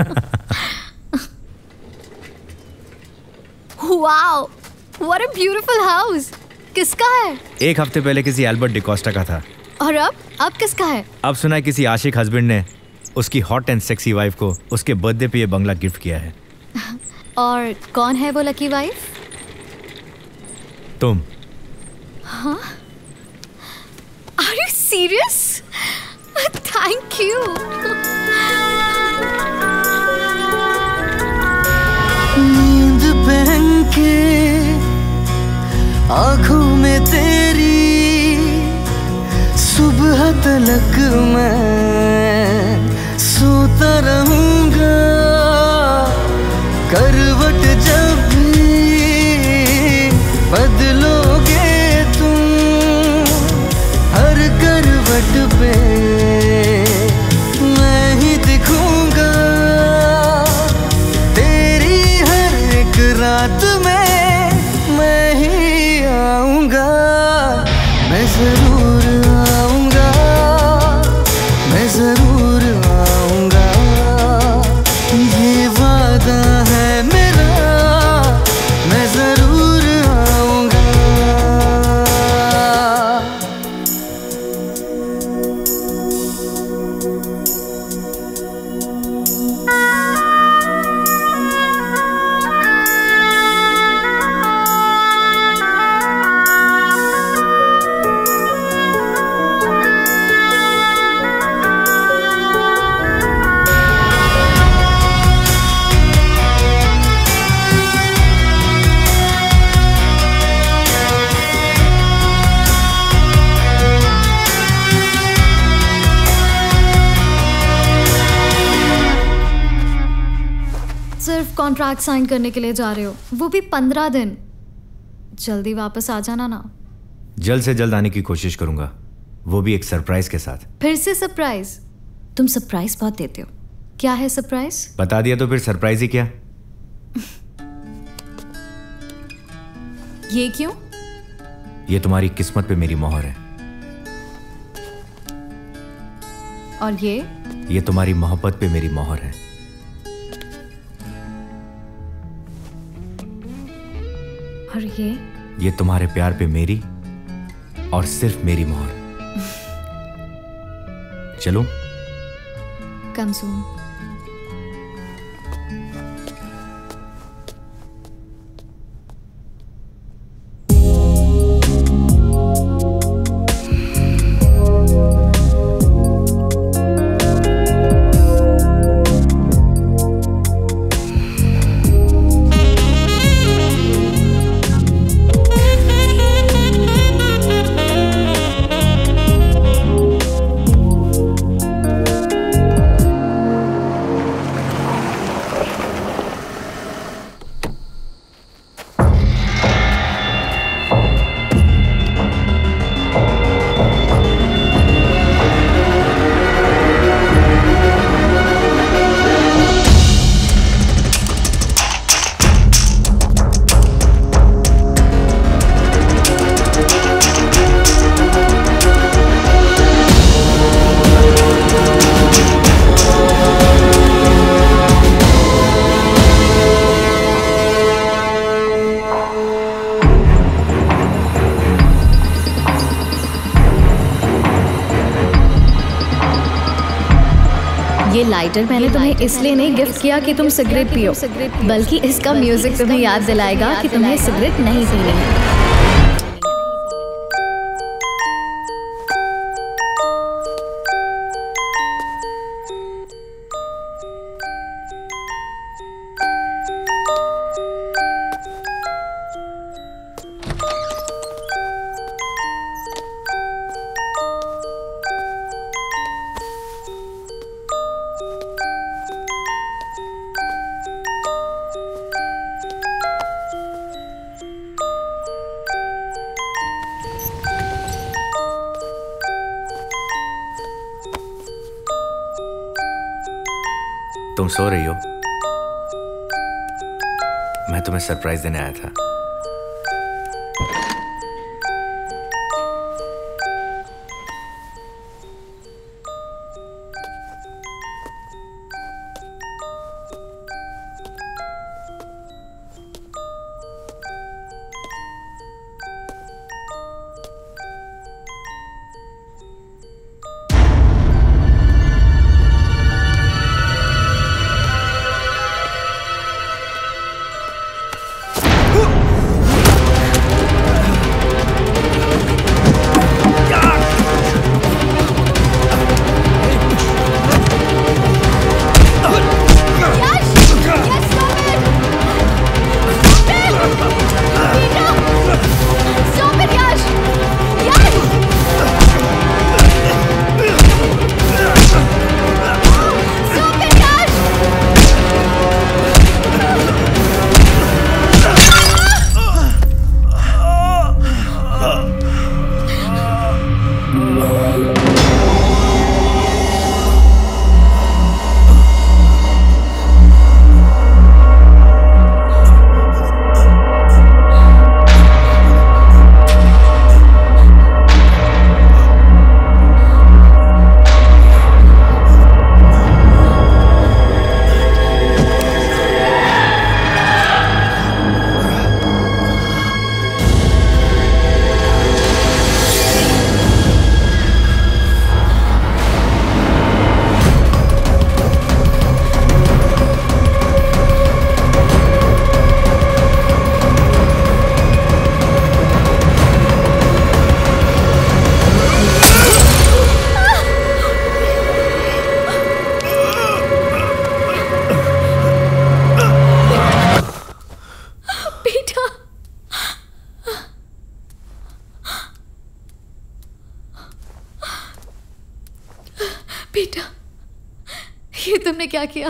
[SPEAKER 1] Wow, what a beautiful house. किसका है?
[SPEAKER 9] एक हफ्ते पहले किसी एल्बर्ट डिकोस्टा का था।
[SPEAKER 1] और अब किसका है?
[SPEAKER 9] अब सुना है किसी आशिक हस्बैंड ने उसकी हॉट एंड सेक्सी वाइफ को उसके बर्थडे पे ये बंगला गिफ्ट किया है।
[SPEAKER 1] और कौन है वो लकी वाइफ?
[SPEAKER 9] तुम।
[SPEAKER 1] हाँ? Are you serious? Thank you.
[SPEAKER 12] नींद पहन के आँखों में तेरी सुबह तलक मैं सोता रहूंगा। करवट जब भी बदलोगे तुम, हर करवट पे मैं ही दिखूंगा। तेरी हर एक रात में मैं ही आऊंगा। मैं जरूर आऊंगा, मैं जरूर आऊंगा। ये वादा है मेरा, मैं जरूर आऊंगा।
[SPEAKER 1] सिर्फ कॉन्ट्रैक्ट साइन करने के लिए जा रहे हो, वो भी 15 दिन। जल्दी वापस आ जाना ना।
[SPEAKER 9] जल्द से जल्द आने की कोशिश करूंगा, वो भी एक सरप्राइज के साथ।
[SPEAKER 1] फिर से सरप्राइज? तुम सरप्राइज बहुत देते हो। क्या है सरप्राइज?
[SPEAKER 9] बता दिया तो फिर सरप्राइज ही क्या।
[SPEAKER 1] ये क्यों?
[SPEAKER 9] ये तुम्हारी किस्मत पे मेरी मोहर है।
[SPEAKER 1] और
[SPEAKER 9] ये तुम्हारी मोहब्बत पे मेरी मोहर है।
[SPEAKER 1] और
[SPEAKER 9] ये तुम्हारे प्यार पे मेरी और सिर्फ मेरी मोहर। चलो
[SPEAKER 1] कम सून। ये लाइटर मैंने तुम्हें इसलिए नहीं गिफ्ट किया कि तुम सिगरेट पियो, बल्कि इसका म्यूजिक तुम्हें याद दिलाएगा कि तुम्हें सिगरेट नहीं पीनी है।
[SPEAKER 9] तुम सो रही हो? मैं तुम्हें सरप्राइज देने आया था।
[SPEAKER 1] बेटा, ये तुमने क्या किया?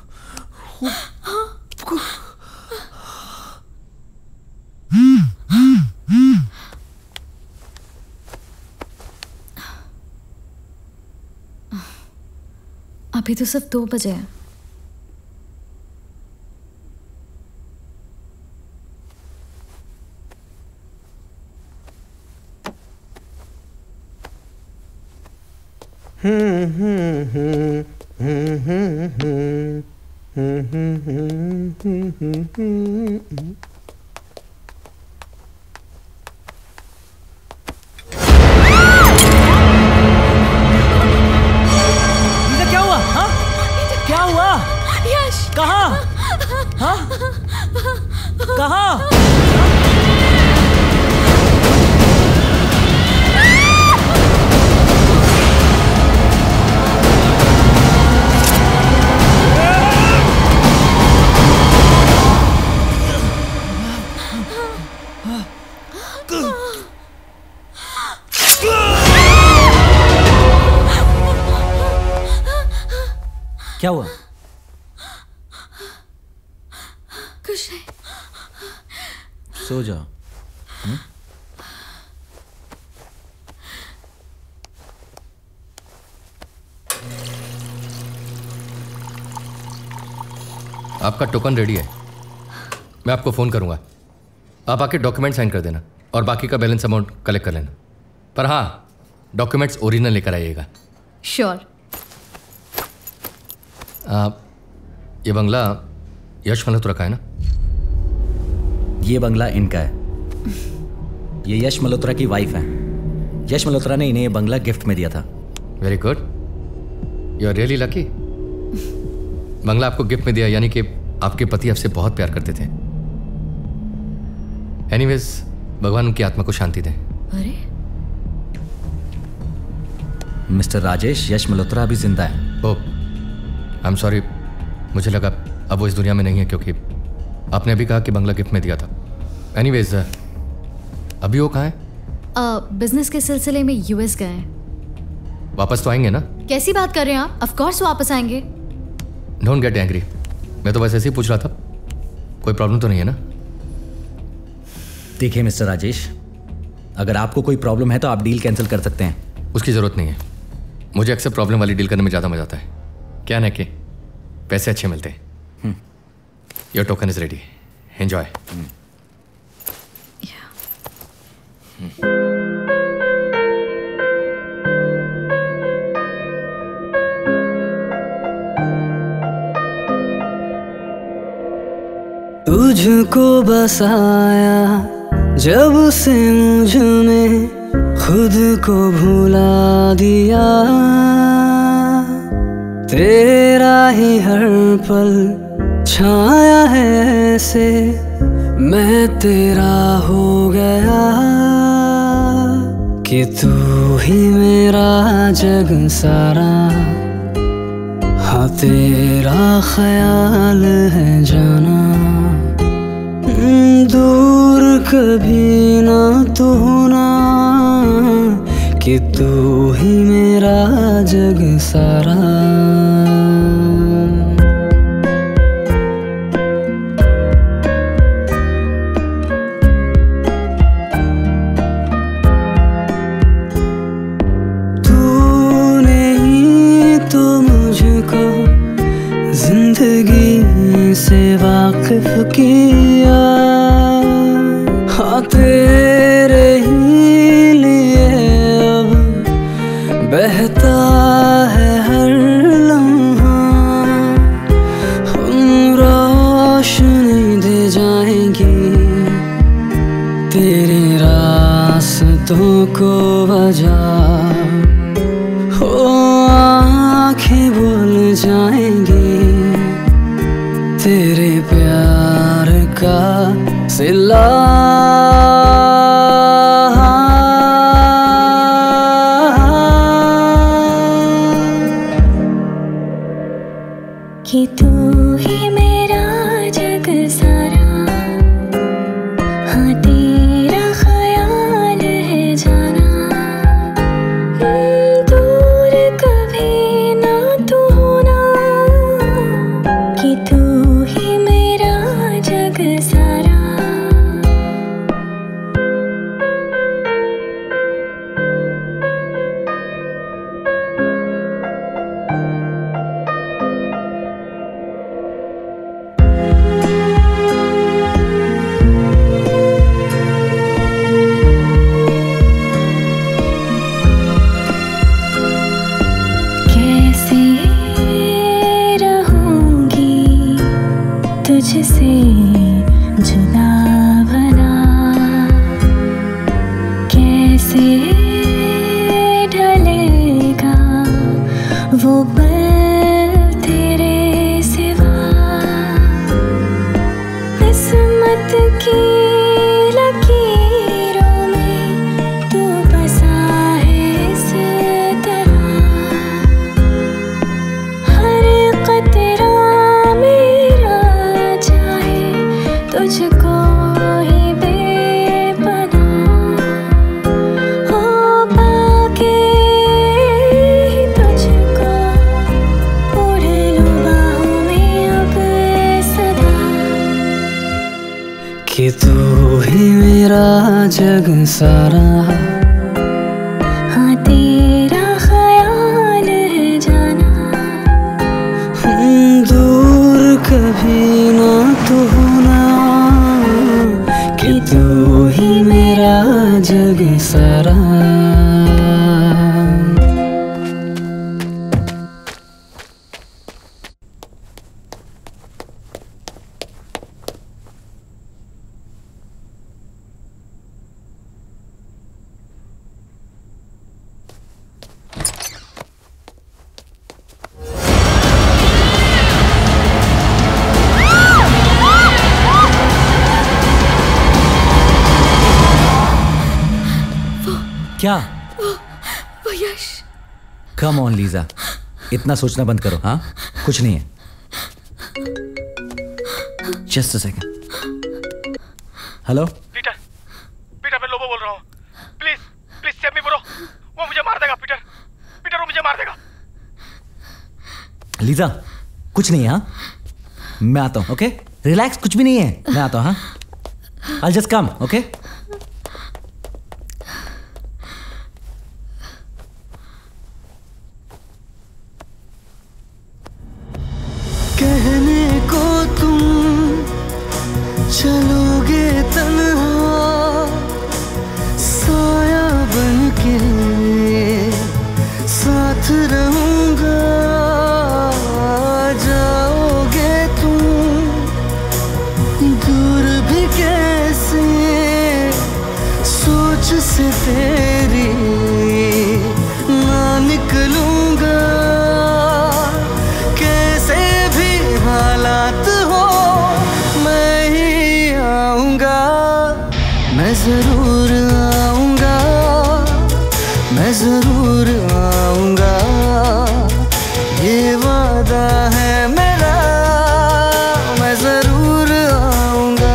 [SPEAKER 1] अभी तो सिर्फ 2 बजे हैं।
[SPEAKER 2] क्या हुआ? हाँ? क्या हुआ?
[SPEAKER 1] यश
[SPEAKER 2] कहाँ? हाँ? कहाँ? क्या हुआ?
[SPEAKER 1] कुछ नहीं।
[SPEAKER 2] सो जाओ।
[SPEAKER 6] आपका टोकन रेडी है, मैं आपको फ़ोन करूंगा। आप आके डॉक्यूमेंट साइन कर देना और बाकी का बैलेंस अमाउंट कलेक्ट कर लेना। पर हाँ, डॉक्यूमेंट्स ओरिजिनल लेकर आइएगा।
[SPEAKER 1] श्योर।
[SPEAKER 6] ये बंगला यश मल्होत्रा का है ना?
[SPEAKER 2] ये बंगला इनका है। ये यश मल्होत्रा की वाइफ है। यश मल्होत्रा ने इन्हें ये बंगला गिफ्ट में दिया था।
[SPEAKER 6] Very good, you are really lucky. बंगला आपको गिफ्ट में दिया, यानी कि आपके पति आपसे बहुत प्यार करते थे। एनीवेज, भगवान उनकी आत्मा को शांति दें।
[SPEAKER 1] अरे
[SPEAKER 2] मिस्टर राजेश, यश मल्होत्रा अभी जिंदा है।
[SPEAKER 6] ओह, आई एम सॉरी, मुझे लगा अब वो इस दुनिया में नहीं है, क्योंकि आपने अभी कहा कि बंगला गिफ्ट में दिया था। एनीवेज, अभी वो कहाँ है?
[SPEAKER 1] बिजनेस के सिलसिले में यूएस गए हैं।
[SPEAKER 6] वापस तो आएंगे ना?
[SPEAKER 1] कैसी बात कर रहे हैं आप? ऑफ कोर्स वापस आएंगे।
[SPEAKER 6] डोंट गेट एंग्री, मैं तो बस ऐसे ही पूछ रहा था। कोई प्रॉब्लम तो नहीं है ना?
[SPEAKER 2] देखिए मिस्टर राजेश, अगर आपको कोई प्रॉब्लम है तो आप डील कैंसिल कर सकते हैं।
[SPEAKER 6] उसकी ज़रूरत नहीं है, मुझे अक्सर प्रॉब्लम वाली डील करने में ज़्यादा मजा आता है। क्या ना कि पैसे अच्छे मिलते हैं। Your token is ready, enjoy.
[SPEAKER 12] तुझको बसाया जब से मुझ में, खुद को भुला दिया। तेरा ही हर पल छाया है ऐसे, मैं तेरा हो गया कि तू ही मेरा जग सारा। हाँ तेरा ख्याल है जाना, दूर कभी ना तू होना, कि तू ही मेरा जग सारा। तूने ही तो मुझको जिंदगी से वाकिफ किया। हाँ तेरे ही लिए अब बहता है हर लम्हा। हम रोशनी दे जाएंगी तेरे रास्तों को बजा। हो आँखें बोल जाएंगी तेरे प्यार का सिला।
[SPEAKER 13] कि तू ही मेरा जग सारा। हाँ तेरा ख्याल है जाना, दूर कभी ना तू होना, कि तू ही मेरा जग सारा। कैसे रहूंगी तुझसे जुदा भला, कैसे ढलेगा वो पल तेरे सिवा। किस्मत की लकीरों में तू बसा है इस तरह। हर कतरा मेरा चाहे तुझको ही बेपनाह। हो पाके ही तुझको उड़ लूं बाहों में अब सदा,
[SPEAKER 12] कि तू ही मेरा जग सारा।
[SPEAKER 13] हाँ तेरा ख्याल है जाना,
[SPEAKER 12] दूर कभी ना तू होना, कि तू ही मेरा जग सारा।
[SPEAKER 2] क्या?
[SPEAKER 1] वो यश।
[SPEAKER 2] कम ऑन लीजा, इतना सोचना बंद करो। हाँ कुछ नहीं है। Just a second. Hello
[SPEAKER 5] Peter, Peter मैं लोबो बोल रहा हूँ। Please please save me bro, वो मुझे मार देगा। पीटर, पीटर वो मुझे मार देगा।
[SPEAKER 2] लीजा कुछ नहीं है। हाँ मैं आता हूँ। ओके रिलैक्स, कुछ भी नहीं है। मैं आता हूँ। हाँ I'll just come, ओके?
[SPEAKER 12] तेरी ना निकलूंगा, कैसे भी हालात हो मैं ही आऊंगा, मैं जरूर आऊंगा, मैं जरूर आऊंगा, ये वादा है मेरा, मैं जरूर आऊंगा।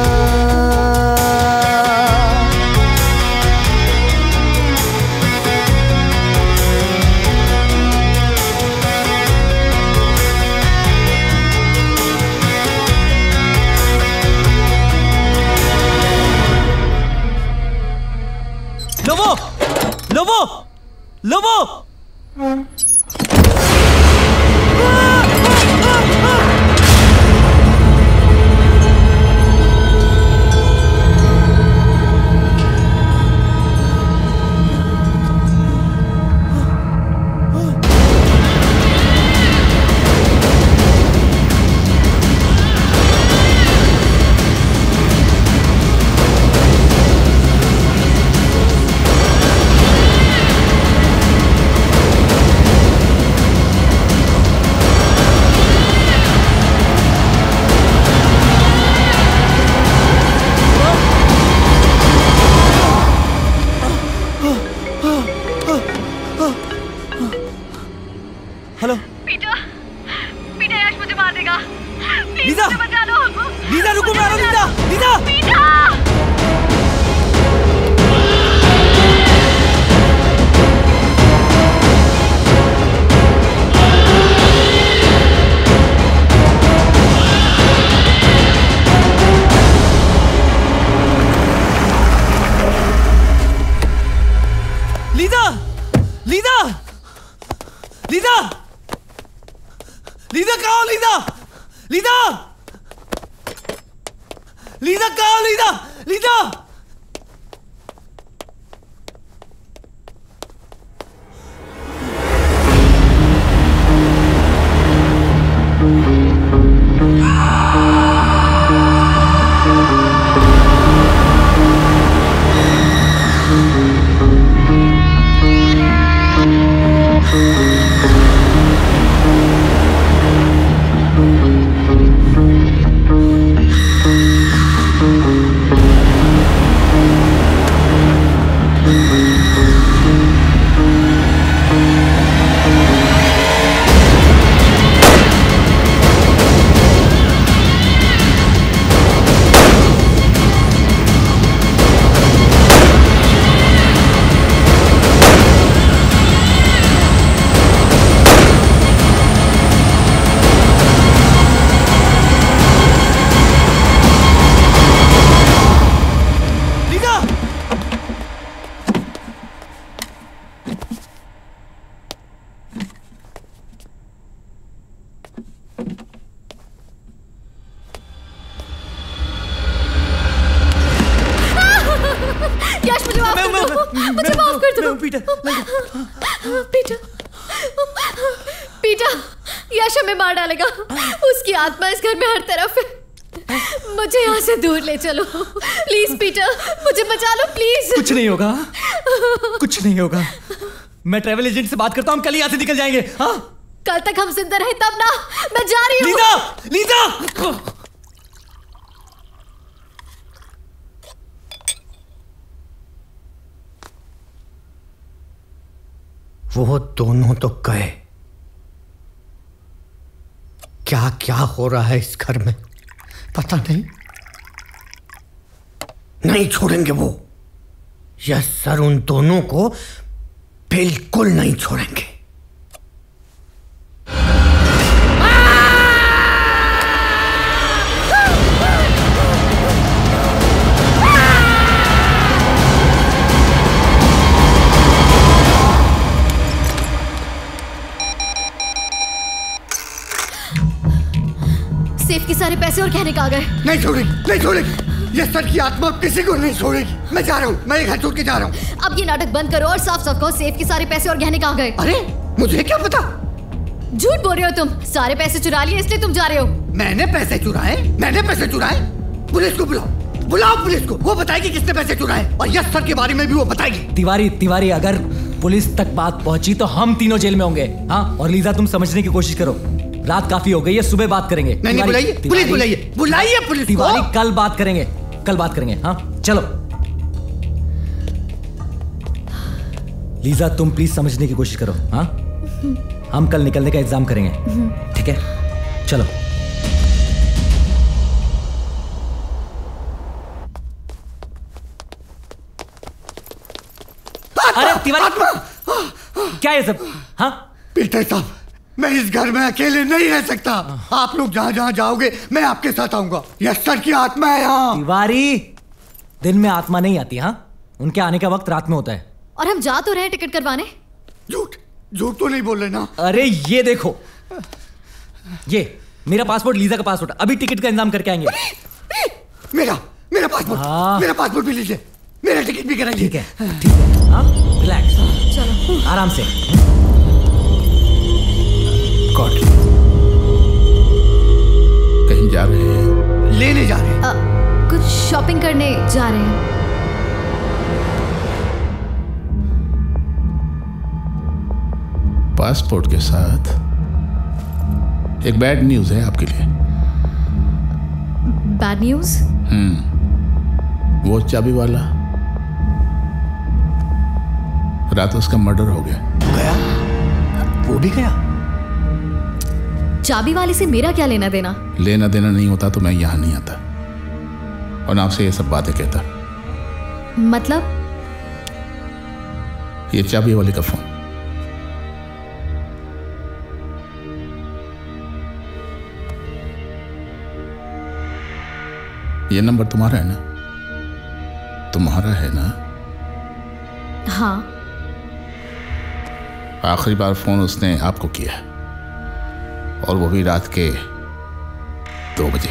[SPEAKER 2] Lobo, Lobo, Lobo. Hello
[SPEAKER 14] Peter, Peter Yash मुझे मार देगा।
[SPEAKER 2] लीजा,
[SPEAKER 14] मुझे बचा लो।
[SPEAKER 2] लीजा रुको, मैं आ रहा हूं। Lisa, Lisa,
[SPEAKER 14] Peter.
[SPEAKER 2] Lisa, Lisa, Lisa, Lisa कहाँ हो? लीजा, लीजा, लीजा कहाँ हो? Lisa, Lisa.
[SPEAKER 1] मुझे माफ कर दो। पीटर, पीटर, पीटर, यश हमें मार डालेगा। उसकी आत्मा इस घर में हर तरफ है। मुझे यहाँ से दूर ले चलो प्लीज। पीटर, मुझे बचा लो प्लीज।
[SPEAKER 2] कुछ नहीं होगा, कुछ नहीं होगा। मैं ट्रैवल एजेंट से बात करता हूँ, हम कल ही यहाँ से निकल जाएंगे। हाँ,
[SPEAKER 1] कल तक हम जिंदा रहे तब ना। मैं जा रही हूँ।
[SPEAKER 2] Lisa, Lisa.
[SPEAKER 10] वो दोनों तो गए, क्या क्या हो रहा है इस घर में पता नहीं। नहीं छोड़ेंगे वो, यस सर, उन दोनों को बिल्कुल नहीं छोड़ेंगे।
[SPEAKER 1] सेफ के सारे पैसे और गहने कहाँ गए?
[SPEAKER 10] नहीं छोड़ेगी, नहीं छोड़ेगी। ये सर की आत्मा किसी को नहीं छोड़ेगी। मैं जा रहा हूँ, मैं ये घर छोड़ के जा रहा हूँ।
[SPEAKER 1] अब ये नाटक बंद करो और साफ साफ कहो सेफ के सारे पैसे और गहने कहाँ गए?
[SPEAKER 10] अरे मुझे क्या पता?
[SPEAKER 1] झूठ बोल रहे हो तुम। सारे पैसे चुरा लिए इसलिए तुम जा रहे हो।
[SPEAKER 10] मैंने पैसे चुराए? मैंने पैसे चुराए? पुलिस को बुलाओ, बुलाओ पुलिस को, वो बताएगी किसने पैसे चुराए और यस सर के बारे में भी वो बताएगी।
[SPEAKER 2] तिवारी अगर पुलिस तक बात पहुंची तो हम तीनों जेल में होंगे। हाँ, और लीजा तुम समझने की कोशिश करो, रात काफी हो गई है, सुबह बात करेंगे।
[SPEAKER 10] नहीं, बुलाइए पुलिस, बुलाइए पुलिस।
[SPEAKER 2] तिवारी कल बात करेंगे। हाँ चलो। लीजा तुम प्लीज समझने की कोशिश करो। हाँ, हम कल निकलने का इंतजाम करेंगे, ठीक है? चलो। अरे तिवारी, क्या है सब? हाँ
[SPEAKER 10] पीटर साहब, मैं इस घर में अकेले नहीं रह सकता। आप लोग जहाँ जहाँ जाओगे मैं आपके साथ आऊंगा। यस सर की आत्मा है यहाँ।
[SPEAKER 2] तिवारी, दिन में आत्मा नहीं आती। हाँ, उनके आने का वक्त रात में होता है।
[SPEAKER 1] और हम जा तो रहे हैं टिकट करवाने।
[SPEAKER 10] झूठ तो नहीं बोल रहे ना?
[SPEAKER 2] अरे ये देखो, ये मेरा पासपोर्ट, लीजा का पासपोर्ट, अभी टिकट का इंतजाम करके आएंगे।
[SPEAKER 10] मेरा पासपोर्ट भी लीजिए, मेरा टिकट भी कराइए।
[SPEAKER 2] ठीक है। हाँ, रिलैक्स, चलो आराम से।
[SPEAKER 11] गॉड, कहीं जा रहे हैं?
[SPEAKER 10] लेने जा रहे हैं।
[SPEAKER 1] कुछ शॉपिंग करने जा रहे हैं।
[SPEAKER 11] पासपोर्ट के साथ एक बैड न्यूज है आपके लिए।
[SPEAKER 1] Bad news?
[SPEAKER 11] वो चाबी वाला, रात उसका मर्डर हो गया।
[SPEAKER 10] वो भी गया?
[SPEAKER 1] चाबी वाले से मेरा क्या लेना देना?
[SPEAKER 11] लेना देना नहीं होता तो मैं यहां नहीं आता और आपसे ये सब बातें कहता।
[SPEAKER 1] मतलब?
[SPEAKER 11] ये चाबी वाले का फोन। ये नंबर तुम्हारा है ना? तुम्हारा है ना?
[SPEAKER 1] हाँ।
[SPEAKER 11] आखिरी बार फोन उसने आपको किया और वो भी रात के 2 बजे।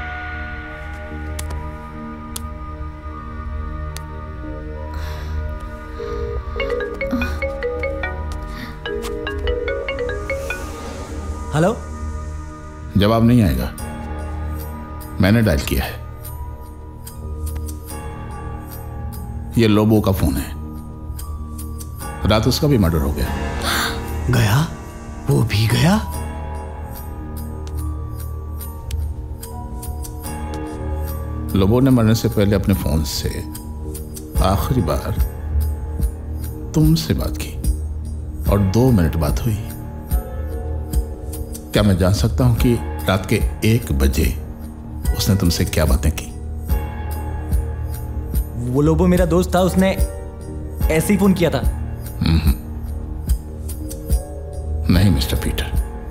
[SPEAKER 2] हेलो?
[SPEAKER 11] जवाब नहीं आएगा, मैंने डायल किया है। ये लोबो का फोन है, रात उसका भी मर्डर हो गया।
[SPEAKER 10] गया? वो भी गया?
[SPEAKER 11] लोबो ने मरने से पहले अपने फोन से आखिरी बार तुमसे बात की और 2 मिनट बात हुई। क्या मैं जान सकता हूं कि रात के 1 बजे उसने तुमसे क्या बातें की?
[SPEAKER 2] वो लोबो मेरा दोस्त था, उसने ऐसे ही फोन किया था।
[SPEAKER 11] नहीं मिस्टर पीटर,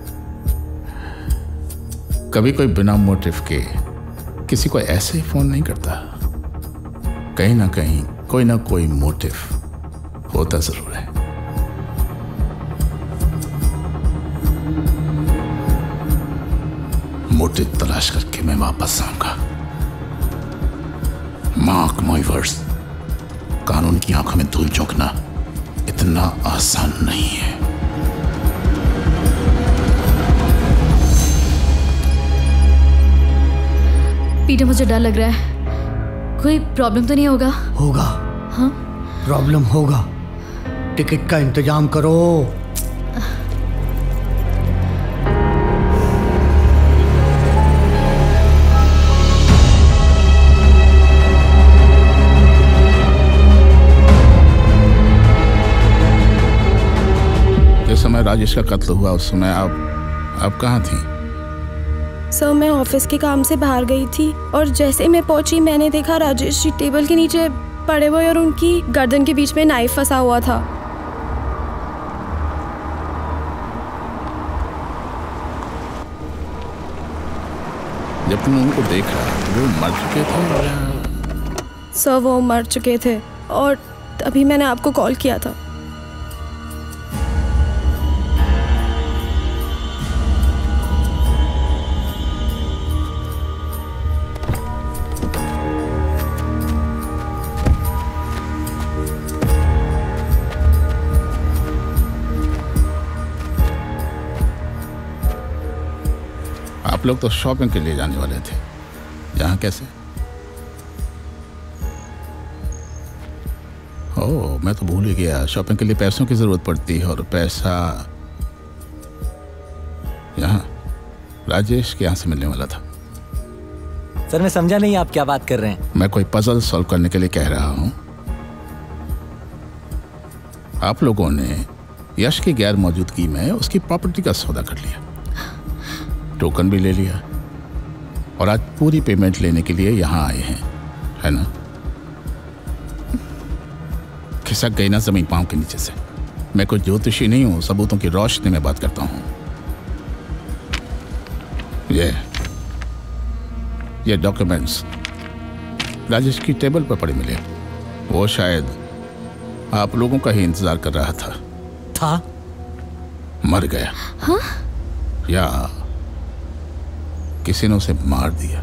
[SPEAKER 11] कभी कोई बिना मोटिव के किसी को ऐसे ही फोन नहीं करता। कहीं ना कहीं कोई ना कोई मोटिव होता जरूर है। मोटिव तलाश करके मैं वापस आऊंगा। मार्क माय वर्ड्स, कानून की आंखों में धूल झोंकना इतना आसान नहीं है।
[SPEAKER 1] पीटर, मुझे डर लग रहा है। कोई प्रॉब्लम तो नहीं होगा?
[SPEAKER 10] होगा।
[SPEAKER 1] हाँ?
[SPEAKER 10] प्रॉब्लम होगा। टिकट का इंतजाम करो।
[SPEAKER 11] समय राजेश का कत्ल हुआ उस समय आप कहाँ थी?
[SPEAKER 8] सर, मैं ऑफिस के काम से बाहर गई थी और जैसे मैं पहुंची मैंने देखा राजेश जी टेबल के नीचे पड़े हुए और उनकी गर्दन के बीच में नाइफ फंसा हुआ था।
[SPEAKER 11] जब तुमने उनको देखा वो मर चुके थे?
[SPEAKER 8] सर, वो मर चुके थे और तभी मैंने आपको कॉल किया था।
[SPEAKER 11] आप लोग तो शॉपिंग के लिए जाने वाले थे, यहाँ कैसे? मैं तो भूल ही गया, शॉपिंग के लिए पैसों की जरूरत पड़ती है और पैसा यहाँ राजेश के यहाँ से मिलने वाला था।
[SPEAKER 2] सर मैं समझा नहीं आप क्या बात कर रहे हैं।
[SPEAKER 11] मैं कोई पजल सॉल्व करने के लिए कह रहा हूँ। आप लोगों ने यश की गैर मौजूदगी में उसकी प्रॉपर्टी का सौदा कर लिया, टोकन भी ले लिया और आज पूरी पेमेंट लेने के लिए यहाँ आए हैं, है ना? खिसक गई ना जमीन पांव के नीचे से। मैं कोई ज्योतिषी नहीं हूं, सबूतों की रोशनी में बात करता हूं। ये डॉक्यूमेंट्स राजेश की टेबल पर पड़े मिले। वो शायद आप लोगों का ही इंतजार कर रहा था। मर गया।
[SPEAKER 1] हाँ?
[SPEAKER 11] या किसी ने उसे मार दिया।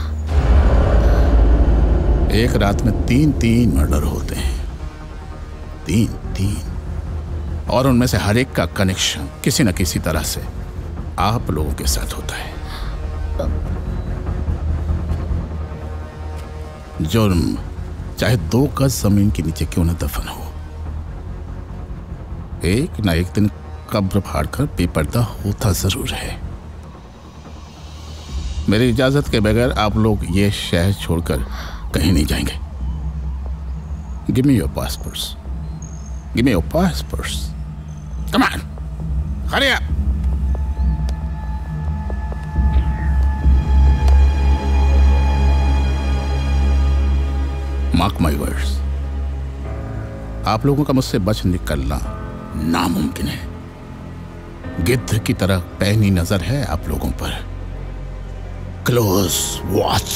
[SPEAKER 11] एक रात में 3 मर्डर होते हैं, 3 और उनमें से हर एक का कनेक्शन किसी न किसी तरह से आप लोगों के साथ होता है। जुर्म चाहे 2 गज जमीन के नीचे क्यों न दफन हो, एक ना एक दिन कब्र फाड़कर बेपर्दा होता जरूर है। मेरी इजाजत के बगैर आप लोग ये शहर छोड़कर कहीं नहीं जाएंगे। Give me your passports, give me your passports, come on, hurry up. Mark my words, आप लोगों का मुझसे बच निकलना नामुमकिन है। गिद्ध की तरह पैनी नजर है आप लोगों पर। Close watch.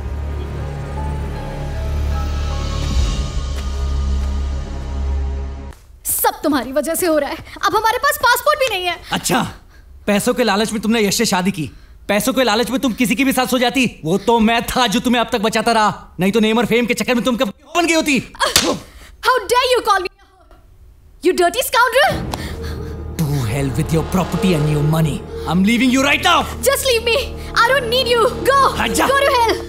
[SPEAKER 1] सब तुम्हारी वजह से हो रहा है। अब हमारे पास पासपोर्ट भी नहीं है।
[SPEAKER 2] अच्छा, पैसों के लालच में तुमने यश से शादी की, पैसों के लालच में तुम किसी की भी साथ सो जाती। वो तो मैं था जो तुम्हें अब तक बचाता रहा, नहीं तो नेम और फेम के चक्कर में तुम कब बन गई होती।
[SPEAKER 1] How dare you call me, you dirty scoundrel!
[SPEAKER 2] To hell with your property and your money. I'm leaving you right now.
[SPEAKER 1] Just leave me. I don't need you. Go. Go to hell.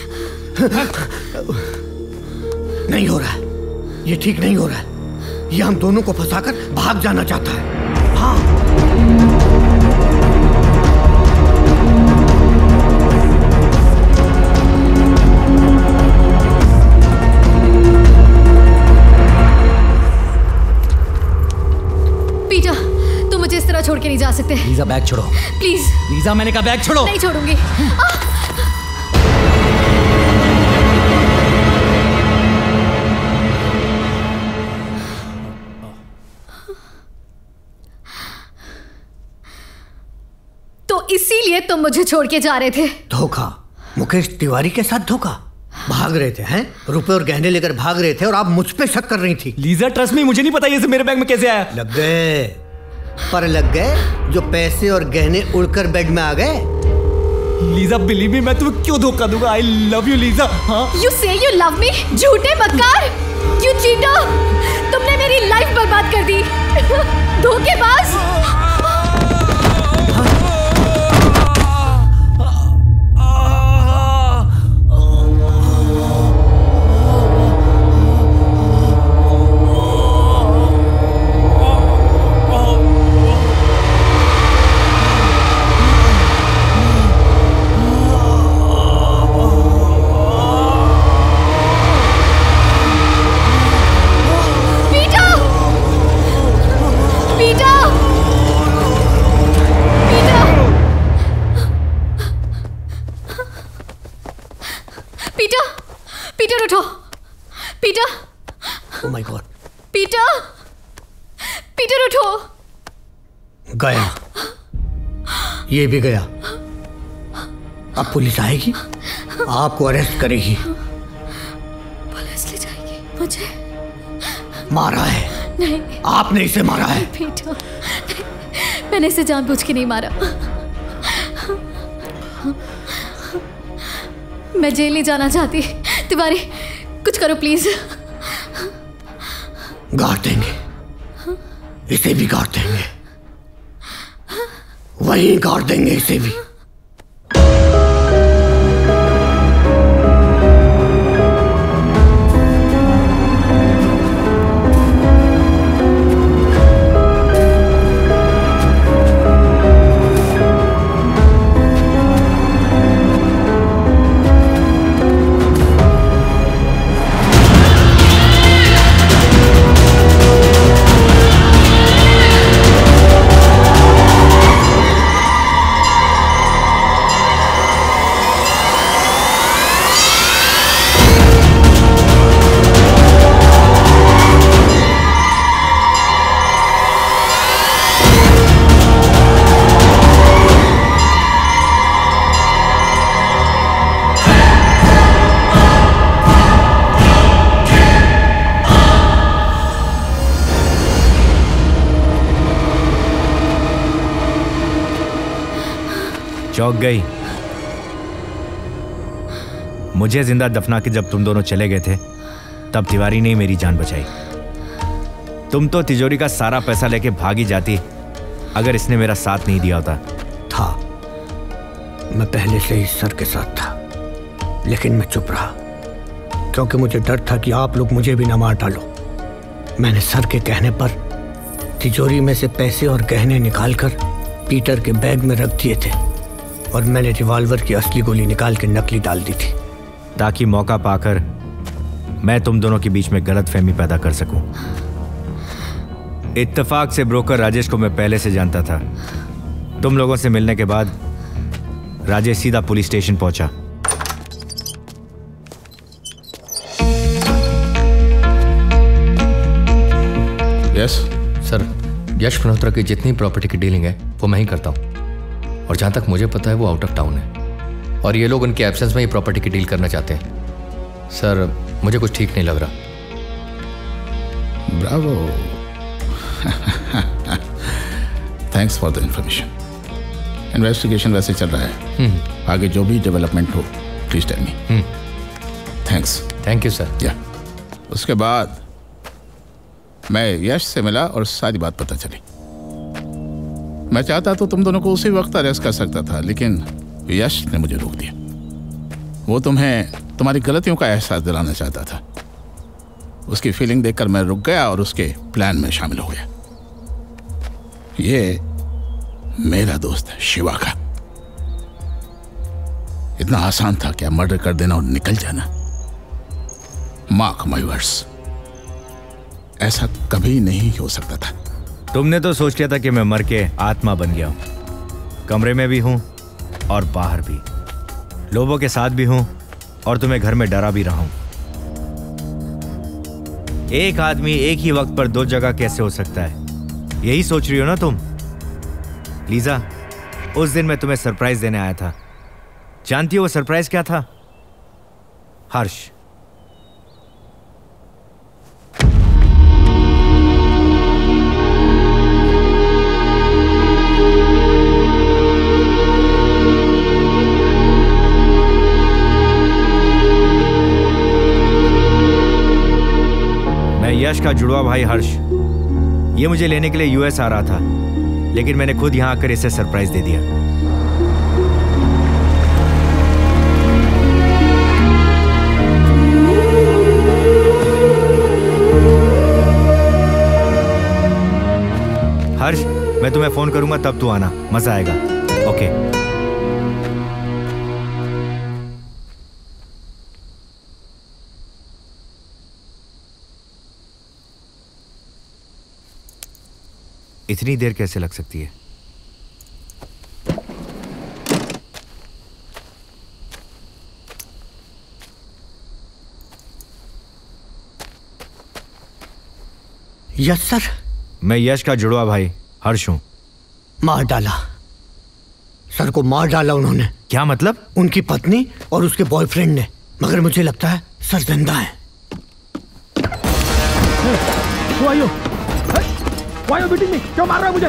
[SPEAKER 10] नहीं हो रहा है, ये ठीक नहीं हो रहा है। ये हम दोनों को फंसाकर भाग जाना चाहता है। हाँ।
[SPEAKER 1] पीटर, तुम मुझे इस तरह छोड़ के नहीं जा सकते।
[SPEAKER 2] लीजा बैग छोड़ो।
[SPEAKER 1] प्लीज।
[SPEAKER 2] लीजा मैंने कहा बैग छोड़ो।
[SPEAKER 1] नहीं छोड़ूंगी। तो इसीलिए तुम मुझे छोड़ के जा रहे थे।
[SPEAKER 10] धोखा, मुकेश तिवारी के साथ धोखा। भाग रहे थे, हैं? रुपए और गहने लेकर भाग रहे थे और आप मुझ पे शक कर रही थी।
[SPEAKER 2] लीजा ट्रस्ट मी, मुझे नहीं पता ये सब मेरे बैग में कैसे आया।
[SPEAKER 10] लग गए, पर लग गए जो पैसे और गहने उड़कर बेड में आ गए।
[SPEAKER 2] लीजा बिलीव मी, मैं तुम्हें क्यों धोखा दूंगा। I love you Lisa. हाँ?
[SPEAKER 1] You say you love me? झूठे मक्कार, you cheater! तुमने मेरी लाइफ बर्बाद कर दी। धोखेबाज।
[SPEAKER 10] गया, ये भी गया। अब पुलिस आएगी, आपको अरेस्ट करेगी।
[SPEAKER 1] पुलिस ले जाएगी मुझे।
[SPEAKER 10] मारा है?
[SPEAKER 1] नहीं,
[SPEAKER 10] आपने इसे मारा है।
[SPEAKER 1] पीटर, मैंने इसे जानबूझ के नहीं मारा। मैं जेल नहीं जाना चाहती। तिवारी, कुछ करो प्लीज।
[SPEAKER 10] गाड़ देंगे, इसे भी गाड़ देंगे, वहीं गाड़ देंगे इसे भी।
[SPEAKER 9] चौंक गई। मुझे जिंदा दफना के जब तुम दोनों चले गए थे तब तिवारी ने मेरी जान बचाई। तुम तो तिजोरी का सारा पैसा लेके भागी जाती अगर इसने मेरा साथ नहीं दिया होता।
[SPEAKER 10] था, मैं पहले से ही सर के साथ था, लेकिन मैं चुप रहा क्योंकि मुझे डर था कि आप लोग मुझे भी न मार डालो। मैंने सर के कहने पर तिजोरी में से पैसे और गहने निकालकर पीटर के बैग में रख दिए थे और मैंने रिवॉल्वर की असली गोली निकाल के नकली डाल दी थी,
[SPEAKER 9] ताकि मौका पाकर मैं तुम दोनों के बीच में गलतफहमी पैदा कर सकूं। इत्तेफाक से ब्रोकर राजेश को मैं पहले से जानता था। तुम लोगों से मिलने के बाद राजेश सीधा पुलिस स्टेशन पहुंचा।
[SPEAKER 6] यस सर, यश मल्होत्रा की जितनी प्रॉपर्टी की डीलिंग है वो मैं ही करता हूँ, और जहाँ तक मुझे पता है वो आउट ऑफ टाउन है, और ये लोग उनके एब्सेंस में ही प्रॉपर्टी की डील करना चाहते हैं। सर मुझे कुछ ठीक नहीं लग रहा।
[SPEAKER 11] Bravo, thanks for the information. Investigation वैसे चल रहा है, आगे जो भी डेवलपमेंट हो please tell me. Thanks.
[SPEAKER 6] Thank you sir.
[SPEAKER 11] या उसके बाद मैं यश से मिला और सारी बात पता चली। मैं चाहता तो तुम दोनों को उसी वक्त अरेस्ट कर सकता था, लेकिन यश ने मुझे रोक दिया। वो तुम्हें तुम्हारी गलतियों का एहसास दिलाना चाहता था। उसकी फीलिंग देखकर मैं रुक गया और उसके प्लान में शामिल हो गया। ये मेरा दोस्त है शिवा का। इतना आसान था क्या मर्डर कर देना और निकल जाना? मार्क माय वर्ड्स, ऐसा कभी नहीं हो सकता था।
[SPEAKER 9] तुमने तो सोच लिया था कि मैं मर के आत्मा बन गया हूं। कमरे में भी हूं और बाहर भी, लोगों के साथ भी हूं और तुम्हें घर में डरा भी रहा हूं। एक आदमी एक ही वक्त पर दो जगह कैसे हो सकता है, यही सोच रही हो ना तुम? लीजा, उस दिन मैं तुम्हें सरप्राइज देने आया था। जानती हो वो सरप्राइज क्या था? हर्ष। यश का जुड़वा भाई हर्ष, ये मुझे लेने के लिए यूएस आ रहा था, लेकिन मैंने खुद यहां आकर इसे सरप्राइज दे दिया। हर्ष, मैं तुम्हें फोन करूंगा तब तू आना, मजा आएगा। ओके। इतनी देर कैसे लग सकती है?
[SPEAKER 10] Yes sir.
[SPEAKER 9] मैं यश का जुड़वा भाई हर्ष हूं।
[SPEAKER 10] मार डाला सर को, मार डाला उन्होंने।
[SPEAKER 9] क्या मतलब?
[SPEAKER 10] उनकी पत्नी और उसके बॉयफ्रेंड ने, मगर मुझे लगता है सर जिंदा है।
[SPEAKER 5] Why are you beating me? क्यों मार रहा है मुझे?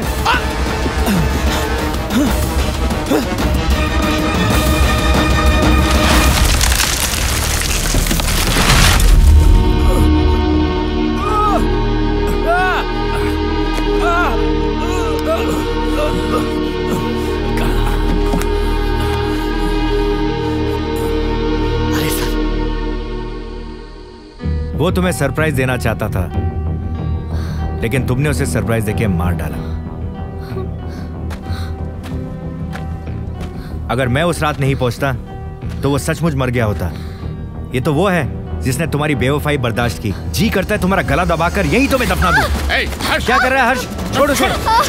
[SPEAKER 10] अरे सर,
[SPEAKER 9] वो तुम्हें सरप्राइज देना चाहता था, लेकिन तुमने उसे सरप्राइज देके मार डाला। अगर मैं उस रात नहीं पहुंचता तो वो सचमुच मर गया होता। ये तो वो है जिसने तुम्हारी बेवफाई बर्दाश्त की। जी करता है तुम्हारा गला दबाकर यही तुम्हें दफना दूं। क्या कर रहा है हर्ष? छोड़ो छोड़ो।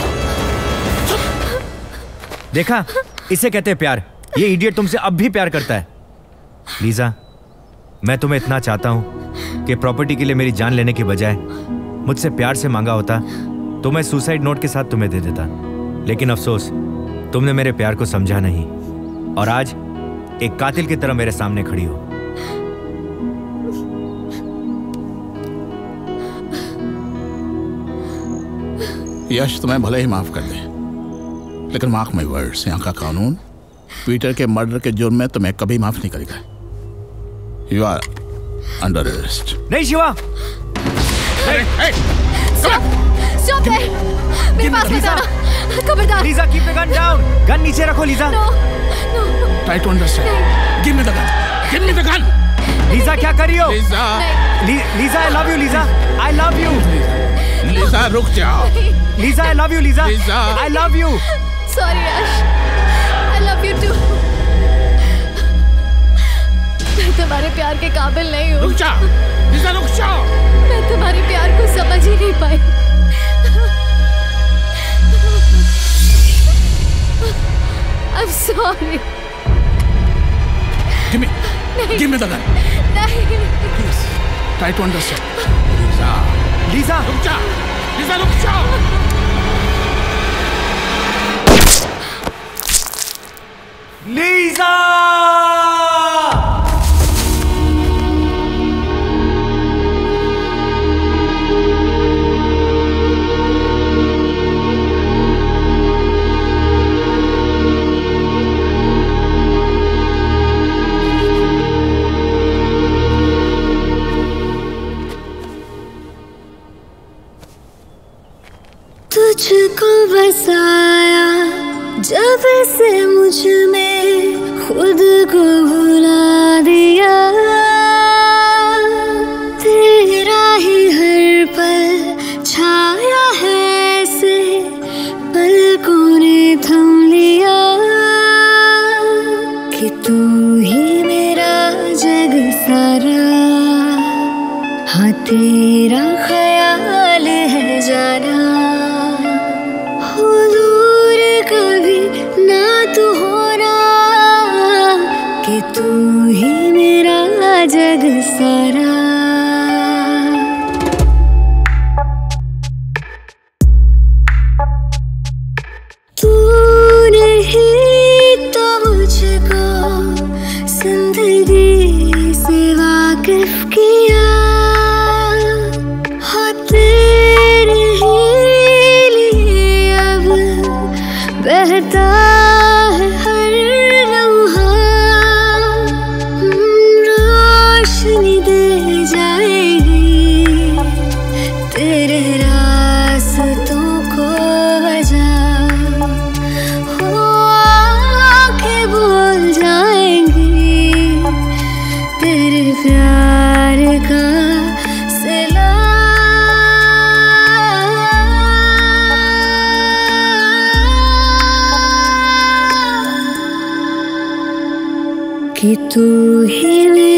[SPEAKER 9] देखा, इसे कहते हैं प्यार। ये इडियट तुमसे अब भी प्यार करता है। लीजा, मैं तुम्हें इतना चाहता हूं कि प्रॉपर्टी के लिए मेरी जान लेने के बजाय मुझसे प्यार से मांगा होता तो मैं सुसाइड नोट के साथ तुम्हें दे देता, लेकिन अफसोस तुमने मेरे प्यार को समझा नहीं और आज एक कातिल की तरह मेरे सामने खड़ी हो।
[SPEAKER 11] यश तुम्हें भले ही माफ कर दे, लेकिन मार्क माय वर्ड्स, यहाँ का कानून पीटर के मर्डर के जुर्म में तुम्हें कभी माफ नहीं करेगा। You are under arrest.
[SPEAKER 9] नहीं शिवा,
[SPEAKER 1] स्टॉप देयर, मेरे पास मत आना, खबरदार।
[SPEAKER 9] Lisa, keep the gun down. Gun नीचे रखो Lisa.
[SPEAKER 1] No.
[SPEAKER 11] Try to understand. Give me the gun, give me the gun.
[SPEAKER 9] Lisa क्या कर रही हो?
[SPEAKER 11] Lisa,
[SPEAKER 9] Lisa I love you. Lisa I love you.
[SPEAKER 11] Lisa रुक जाओ।
[SPEAKER 9] Lisa I love you. Lisa I love you.
[SPEAKER 1] Sorry Yash, I love you too. मैं तुम्हारे प्यार के काबिल नहीं हूँ।
[SPEAKER 11] रुक जाओ लीजा, रुक जाओ।
[SPEAKER 1] मैं तुम्हारे प्यार को समझ ही नहीं पाई। I'm sorry.
[SPEAKER 11] Give me the gun.
[SPEAKER 1] नहीं।
[SPEAKER 11] Please, try to understand. Lisa.
[SPEAKER 9] Lisa.
[SPEAKER 11] रुक जा। Lisa, रुक जाओ।
[SPEAKER 9] लीजा!
[SPEAKER 13] तुझको बसाया जब से मुझ में खुद को भुला दिया, तेरा ही हर पल छाया है ऐसे पलकों ने थम लिया, कि तू ही मेरा जग सारा, हाँ तेरा ख्याल है जाना। तू ही मेरा जग सारा। तूने ही तो मुझको जिंदगी से वाकिफ किया, हाँ तेरे ही लिए अब बहता है हर लम्हा, रोशनी दे जाएगी तेरे रास्तों को वजह, हो आके बोल जाएंगी तेरे प्यार का सिला, कि तू ही